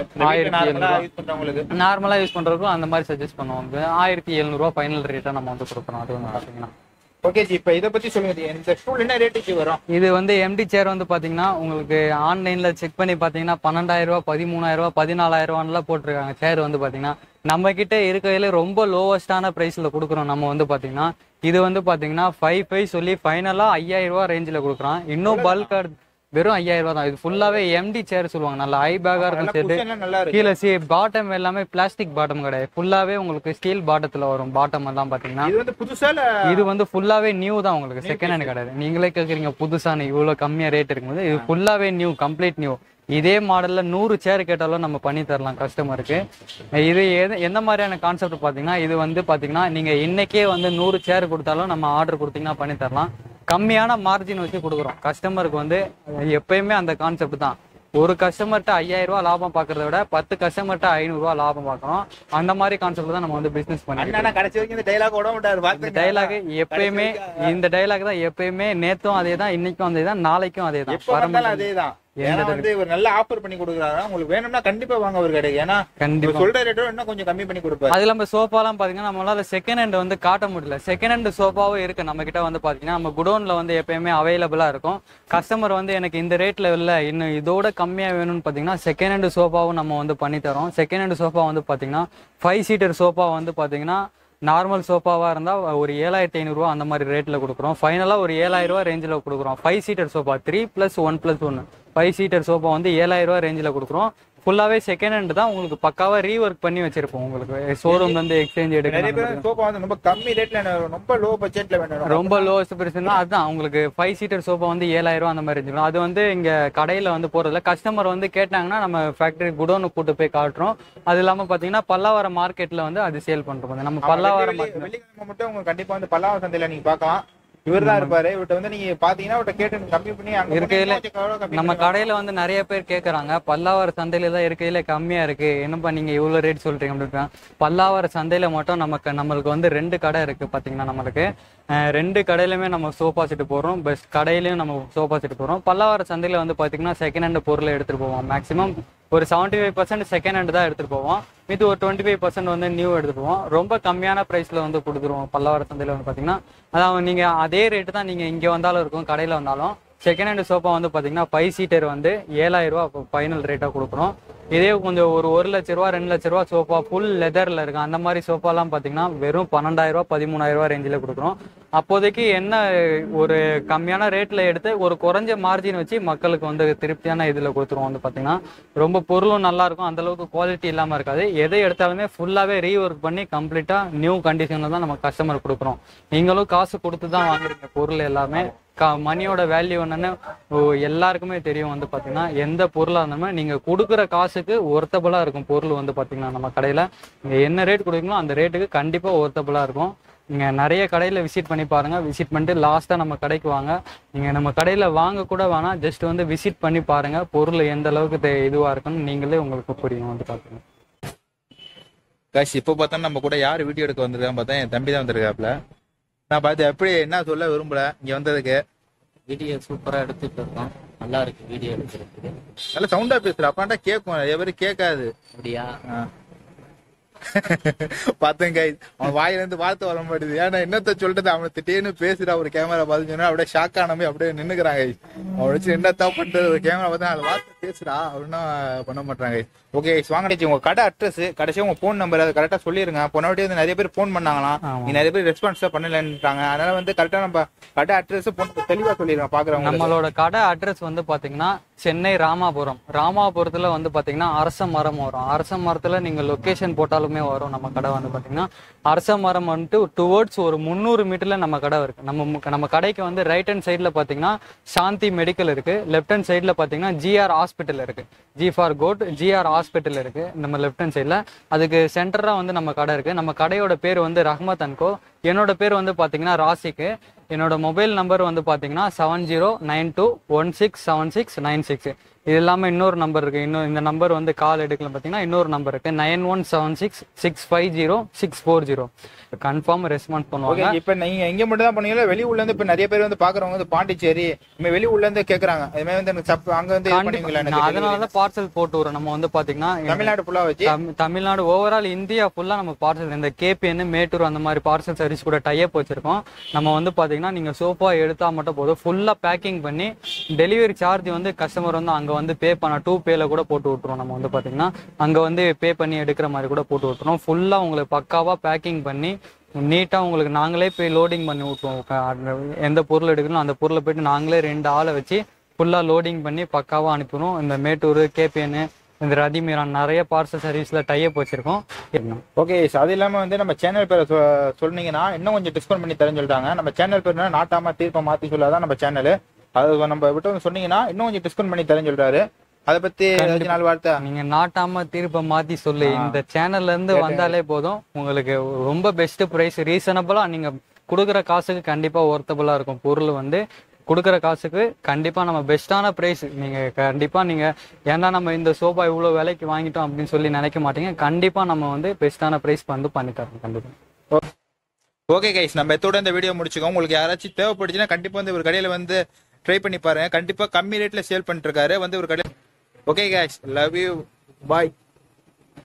1700 நார்மலா யூஸ் பண்றதுக்கும் அந்த மாதிரி சஜஸ்ட் பண்ணுவோம். 1700 ரூபா ஃபைனல் ரேட்டா நம்ம வந்து கொடுக்குறோம். அது வந்து பாத்தீங்கன்னா ஓகே ஜி. இப்போ இத பத்தி சொல்லுங்க ஜி. இந்த ஸ்டூல் என்ன ரேட்டுக்கு வரும்? இது வந்து எம்டி சேர் வந்து பாத்தீங்கன்னா உங்களுக்கு ஆன்லைன்ல செக் பண்ணி பாத்தீங்கன்னா 12000 ரூபா 13000 ரூபா 14000 ரூபான்லாம் போட்டிருக்காங்க. சேர் வந்து பாத்தீங்கன்னா நம்ம கிட்ட இருக்கையில ரொம்ப லோவஸ்டான பிரைஸ்ல கொடுக்குறோம். நம்ம வந்து பாத்தீங்கன்னா இது வந்து பாத்தீங்கன்னா 5 சொல்லி ஃபைனலா 5000 ரூபா ரேஞ்சில் கொடுக்குறோம். இன்னும் பல்க் வெறும் 5000 ரூபா தான். இது ஃபுல்லாவே எம்டி சேர் சொல்லுவாங்க. நல்ல ஹை பேக்கா இருக்கும் செட். கீழே பாட்டம் எல்லாமே பிளாஸ்டிக் பாட்டம் கிடையாது, ஃபுல்லாவே உங்களுக்கு ஸ்டீல் பாட்டத்துல வரும். பாட்டம் எல்லாம் பாத்தீங்கன்னா இது வந்து புதுசா இது வந்து ஃபுல்லாவே நியூ தான் உங்களுக்கு, செகண்ட் ஹேண்ட் கிடையாது. நீங்களே கேக்குறீங்க புதுசான இவ்வளவு கம்மியா ரேட் இருக்கும்போது இது ஃபுல்லாவே நியூ, கம்ப்ளீட் நியூ. இதே மாடல்ல 100 சேர் கேட்டாலும் நம்ம பண்ணி தரலாம் கஸ்டமருக்கு. இது எந்த மாதிரியான கான்செப்ட் பாத்தீங்கன்னா இது வந்து பாத்தீங்கன்னா நீங்க இன்னைக்கே வந்து 100 சேர் கொடுத்தாலும் நம்ம ஆர்டர் கொடுத்தீங்கன்னா பண்ணி தரலாம். கம்மியான மார்ஜின் வச்சு கொடுக்குறோம் கஸ்டமருக்கு. வந்து எப்பயுமே அந்த கான்செப்ட் தான். ஒரு கஸ்டமர்கிட்ட 5000 ரூபா லாபம் பாக்குறத விட 10 கஸ்டமர்கிட்ட 500 ரூபா லாபம் பார்க்கணும். அந்த மாதிரி கான்செப்ட் தான் நம்ம வந்து பிசினஸ் பண்ணிருக்கோம். கடைசி வரைக்கும் இந்த டயலாக் ஓட மாட்டாரு. டயலாக் எப்பயுமே இந்த டயலாக் தான் எப்பயுமே. நேத்தும் அதே தான், இன்னைக்கும் அதே தான், நாளைக்கும் அதே தான், அதே தான். ஏன்னா வந்து ஒரு நல்ல ஆஃபர் பண்ணி கொடுக்குறாரு. உங்களுக்கு வேணும்னா கண்டிப்பா வாங்க ஒரு கடைக்கு. ஏன்னா கண்டிப்பா சொல்ற ரேட்டோட இன்னும் கொஞ்சம் கம்மி பண்ணி கொடுப்பாரு. அது இல்லாம சோஃபாலாம் பாத்தீங்கன்னா நம்மளால செகண்ட் ஹேண்ட் வந்து காட்ட முடியல. செகண்ட் ஹேண்ட் சோஃபாவும் இருக்கு நம்ம கிட்ட. வந்து பாத்தீங்கன்னா நம்ம குடோன்ல வந்து எப்பயுமே அவைலபிளா இருக்கும். கஸ்டமர் வந்து எனக்கு இந்த ரேட்ல இல்ல இன்னும் இதோட கம்மியா வேணும்னு பாத்தீங்கன்னா செகண்ட் ஹேண்ட் சோஃபாவும் நம்ம வந்து பண்ணி தரோம். செகண்ட் ஹேண்ட் சோஃபா வந்து பாத்தீங்கன்னா 5 சீட்டர் சோஃபா வந்து பாத்தீங்கன்னா நார்மல் சோஃபாவா இருந்தா ஒரு 7500 ரூபா அந்த மாதிரி ரேட்ல கொடுக்குறோம். ஃபைனலா ஒரு 7000 ரூபா ரேஞ்சில் கொடுக்குறோம். 5 சீட்டர் சோஃபா 3+1+1 5 சீட்டர் சோஃபா வந்து 7000 ரூபா ரேஞ்சில் கொடுக்குறோம். ஃபுல்லாவே செகண்ட் ஹேண்ட் தான். உங்களுக்கு பக்காவா ரீவொர்க் பண்ணி வச்சிருப்போம். உங்களுக்கு ஷோரூம்ல இருந்து எக்ஸ்சேஞ்ச் எடுக்க சோஃபா வந்து ரொம்ப கம்மி ரேட்ல ரொம்ப லோ பட்ஜெட்ல வேணும். ரொம்ப லோஸ்ட் பிரைஸ்னா அதுதான் உங்களுக்கு 5 சீட்டர் சோஃபா வந்து 7000 ரூபா அந்த மாதிரி இருந்துடும். அது வந்து இங்க கடையில வந்து போறதுல கஸ்டமர் வந்து கேட்டாங்கன்னா நம்ம ஃபேக்டரி குடோனுக்கு கூட்டு போய் காட்டுறோம். அது இல்லாம பாத்தீங்கன்னா பல்லாவரம் மார்க்கெட்ல வந்து அது சேல் பண்றோம். நம்ம பல்லாவரம் வெள்ளிக்கிழமை மட்டும் உங்களுக்கு கண்டிப்பா வந்து பல்லாவரம் சந்தையில நீங்க பார்க்கலாம். இவர் தான் இருப்பாரு. இவர்கிட்ட வந்து நீங்க பாத்தீங்கன்னா அவர்கிட்ட கேட்டு கம்மி பண்ணி இருக்கையில நம்ம கடையில வந்து நிறைய பேர் கேக்குறாங்க பல்லாவர சந்தையில தான் இருக்கையில கம்மியா இருக்கு, என்னப்பா நீங்க இவ்வளவு ரேட் சொல்றீங்க அப்படின்னு. பல்லாவர சந்தையில மட்டும் நம்மளுக்கு வந்து 2 கடை இருக்கு பாத்தீங்கன்னா. நம்மளுக்கு 2 கடையிலுமே நம்ம சோஃபா செட்டு போடுறோம். பெஸ்ட் கடையிலயும் நம்ம சோஃபா செட்டு போடுறோம். பல்லாவர சந்தையில வந்து பாத்தீங்கன்னா செகண்ட் ஹேண்ட் பொருளை எடுத்துட்டு போவோம். மேக்ஸிமம் ஒரு 75% செகண்ட் ஹேண்ட் தான் எடுத்துட்டு போவோம். இது ஒரு 25% வந்து நியூ எடுத்து போவோம். ரொம்ப கம்மியான பிரைஸ்ல வந்து கொடுத்துருவோம் பல்லாவர சந்தையில வந்து பாத்தீங்கன்னா. அதாவது நீங்க அதே ரேட்டு தான் நீங்க இங்க வந்தாலும் இருக்கும், கடையில வந்தாலும். செகண்ட் ஹேண்ட் சோஃபா வந்து பாத்தீங்கன்னா 5 சீட்டர் வந்து 7000 ரூபா ஃபைனல் ரேட்டா கொடுக்குறோம். இதே கொஞ்சம் ஒரு 1 லட்ச ரூபா 2 லட்ச ரூபா சோஃபா ஃபுல் லெதர்ல இருக்கு அந்த மாதிரி சோஃபாலாம் பாத்தீங்கன்னா வெறும் 12000 ரூபா 13000 ரூபா ரேஞ்சில கொடுக்குறோம். அப்போதைக்கு என்ன ஒரு கம்மியான ரேட்ல எடுத்து ஒரு குறைஞ்ச மார்ஜின் வச்சு மக்களுக்கு வந்து திருப்தியான இதுல கொடுத்துருவோம். வந்து பாத்தீங்கன்னா ரொம்ப பொருளும் நல்லா இருக்கும், அந்த அளவுக்கு குவாலிட்டி இல்லாம இருக்காது. எதை எடுத்தாலுமே ஃபுல்லாவே ரீஒர்க் பண்ணி கம்ப்ளீட்டா நியூ கண்டிஷன்ல தான் நம்ம கஸ்டமர் கொடுக்குறோம். நீங்களும் காசு கொடுத்து தான் வாங்குறீங்க பொருள் எல்லாமே. மணியோட வேல்யூ என்னன்னு எல்லாருக்குமே தெரியும். வந்து பாத்தீங்கன்னா எந்த பொருளா இருந்தாலுமே நீங்க கொடுக்குற காசுக்கு ஒர்த்தபிளா இருக்கும் பொருள். வந்து பாத்தீங்கன்னா நம்ம கடையில நீங்க என்ன ரேட் கொடுக்கீங்களோ அந்த ரேட்டுக்கு கண்டிப்பா ஒர்த்தபிளா இருக்கும். நீங்க நிறைய கடையில விசிட் பண்ணி பாருங்க. விசிட் பண்ணிட்டு லாஸ்டா நம்ம கடைக்கு வாங்க. நீங்க நம்ம கடையில வாங்க கூட வேணாம், ஜஸ்ட் வந்து விசிட் பண்ணி பாருங்க பொருள் எந்த அளவுக்கு இதுவா இருக்குன்னு நீங்களே உங்களுக்கு புரியும். வந்து பாத்தீங்க காய்ஸ், இப்போ பார்த்தா நம்ம கூட யார் வீடியோ எடுக்க வந்திருக்கான்னு பார்த்தா என் தம்பி தான் வந்திருக்காப்ல. நான் பார்த்து எப்படி என்ன சொல்ல விரும்பல இங்க வந்ததுக்கு. வீடியோ சூப்பரா எடுத்துட்டு இருக்கோம், நல்லா இருக்கு வீடியோ எடுக்கிறதுக்கு. நல்ல சவுண்டா பேசுற, அப்பாண்டா கேட்கும், நிறைய பேர் கேட்காது. அப்படியா? பார்த்தேன் காய்ஸ், அவன் வாயில இருந்து வார்த்தை வர மாட்டேது. ஏன்னா என்னத்த சொல்றது, அவனை திட்டேன்னு பேசுறா. ஒரு கேமரா பார்த்து சொன்னா அப்படியே ஷாக் ஆனமே அப்படியே நின்னுக்கிறாங்க. அவன் வச்சு என்னத்தா பண்றது, ஒரு கேமரா பார்த்தா அந்த வார்த்தை பேசுறா அப்படின்னா பண்ண மாட்டாங்க. ஓகே வாங்க, உங்க கடை அட்ரஸ் கடைசியா உங்க போன் நம்பர் அதை கரெக்டா சொல்லிருங்க. போன வாட்டி வந்து நிறைய பேர் போன் பண்ணாங்களாம், நீ நிறைய பேர் ரெஸ்பான்ஸ் பண்ணலன்றாங்க. அதனால வந்து கரெக்டா நம்ம கடை அட்ரஸ் தெளிவா சொல்லிருங்க பாக்குறவங்க. நம்மளோட கடை அட்ரஸ் வந்து பாத்தீங்கன்னா சென்னை ராமாபுரம். ராமாபுரத்துல வந்து பாத்தீங்கன்னா அரச மரம் வரும். அரச மரத்துல நீங்க லொகேஷன் போட்டாலுமே வரும். நம்ம கடை வந்து பாத்தீங்கன்னா அரச மரம் வந்துட்டு டுவர்ட்ஸ் ஒரு 300 மீட்டர்ல நம்ம கடை இருக்கு. நம்ம கடைக்கு வந்து ரைட் ஹேண்ட் சைட்ல பாத்தீங்கன்னா சாந்தி மெடிக்கல் இருக்கு, லெஃப்ட் ஹேண்ட் சைட்ல பாத்தீங்கன்னா ஜிஆர் ஹாஸ்பிட்டல் இருக்கு. G for God GR hospital இருக்கு நம்ம லெஃப்ட் ஹேண்ட் சைட்ல. அதுக்கு சென்டரா வந்து நம்ம கடை இருக்கு. நம்ம கடையோட பேர் வந்து ரஹ்மத் அண்ட் கோ. என்னோட பேர் வந்து பாத்தீங்கன்னா ராசிக்கு. என்னோட மொபைல் நம்பர் வந்து பாத்தீங்கன்னா 7092167696. இது இல்லாம இன்னொரு நம்பர் இருக்கு. இன்னும் இந்த நம்பர் வந்து கால் எடுக்கல பாத்தீங்கன்னா இன்னொரு நம்பர் இருக்கு 9176650640. கன்ஃபார்ம் ரெஸ்பான்ஸ் பண்ணுவாங்க. இப்ப நீங்க எங்க மட்டும் தான் பண்ணீங்களா, வெளி உள்ள இருந்து இப்ப நிறைய பேர் வந்து பாக்குறவங்க வந்து பாண்டிச்சேரி வெளி உள்ள இருந்து கேக்குறாங்க. அது மாதிரி வந்து அங்க வந்து அதனாலதான் பார்சல் போட்டு வரோம். நம்ம வந்து பாத்தீங்கன்னா தமிழ்நாடு ஃபுல்லா வச்சு, தமிழ்நாடு ஓவரால் இந்தியா ஃபுல்லா நம்ம பார்சல் இந்த கேபிஎன் மேட்டூர் அந்த மாதிரி பார்சல் சர்வீஸ் கூட டைப் வச்சிருக்கோம். நம்ம வந்து பாத்தீங்கன்னா நீங்க சோஃபா எடுத்தா மட்டும் போதும், ஃபுல்லா பேக்கிங் பண்ணி டெலிவரி சார்ஜ் வந்து கஸ்டமர் வந்து அங்க வந்து பே பண்ண 2Payல கூட போட்டு விட்டுருவோம். நம்ம வந்து பாத்தீங்கன்னா அங்க வந்து பே பண்ணி எடுக்கிற மாதிரி கூட போட்டு விட்டுருவோம். ஃபுல்லா உங்களுக்கு பக்காவா பேக்கிங் பண்ணி நீட்டா உங்களுக்கு நாங்களே போய் லோடிங் பண்ணி விட்டுருவோம். எந்த பொருள் எடுக்கணும் அந்த பொருளை போயிட்டு நாங்களே 2 ஆளை வச்சு ஃபுல்லா லோடிங் பண்ணி பக்காவா அனுப்பிடுவோம். இந்த மேட்டூர் கேபிஎன் இந்த ரதிமீரான் நிறைய பார்சல் சர்வீஸ்ல டைப் வச்சிருக்கோம். ஓகே, அது இல்லாம வந்து நம்ம சேனல் பேரை சொன்னீங்கன்னா இன்னும் கொஞ்சம் டிஸ்கவுண்ட் பண்ணி தரேன்னு சொல்லிட்டாங்க. நம்ம சேனல் பேர் நாட்டாம தீர்ப்ப மாத்தி சொல்லாதான் நம்ம சேனல். அது நம்ம விட்டு சொன்னீங்கன்னா இன்னும் கொஞ்சம் டிஸ்கவுண்ட் பண்ணி தரேன்னு சொல்றாரு. அதை பத்தி 4 வார்த்தை. நீங்க நாட்டாம தீர்ப்ப மாத்தி சொல்லி இந்த சேனல்ல இருந்து வந்தாலே போதும், உங்களுக்கு ரொம்ப பெஸ்ட் பிரைஸ், ரீசனபிளா நீங்க கொடுக்குற காசுக்கு கண்டிப்பா ஒர்த்தபிளா இருக்கும். பொருள் வந்து கொடுக்குற காசுக்கு கண்டிப்பா நம்ம பெஸ்டான பிரைஸ். நீங்க கண்டிப்பா நீங்க ஏன்னா நம்ம இந்த சோபா இவ்வளவு விலைக்கு வாங்கிட்டோம் அப்படின்னு சொல்லி நினைக்க மாட்டீங்க. கண்டிப்பா நம்ம வந்து பெஸ்டான பிரைஸ் வந்து பண்ணி தரோம் கண்டிப்பா. ஓகே கைஸ், நம்ம இதோட இந்த வீடியோ முடிச்சுக்கோம். உங்களுக்கு யாராச்சும் தேவைப்படுச்சுன்னா கண்டிப்பா வந்து ஒரு கடையில வந்து ட்ரை பண்ணி பாருங்க. கண்டிப்பா கம்மி ரேட்ல சேல் பண்ணிட்டு இருக்காரு வந்து ஒரு கடையில. Okay guys, love you, bye.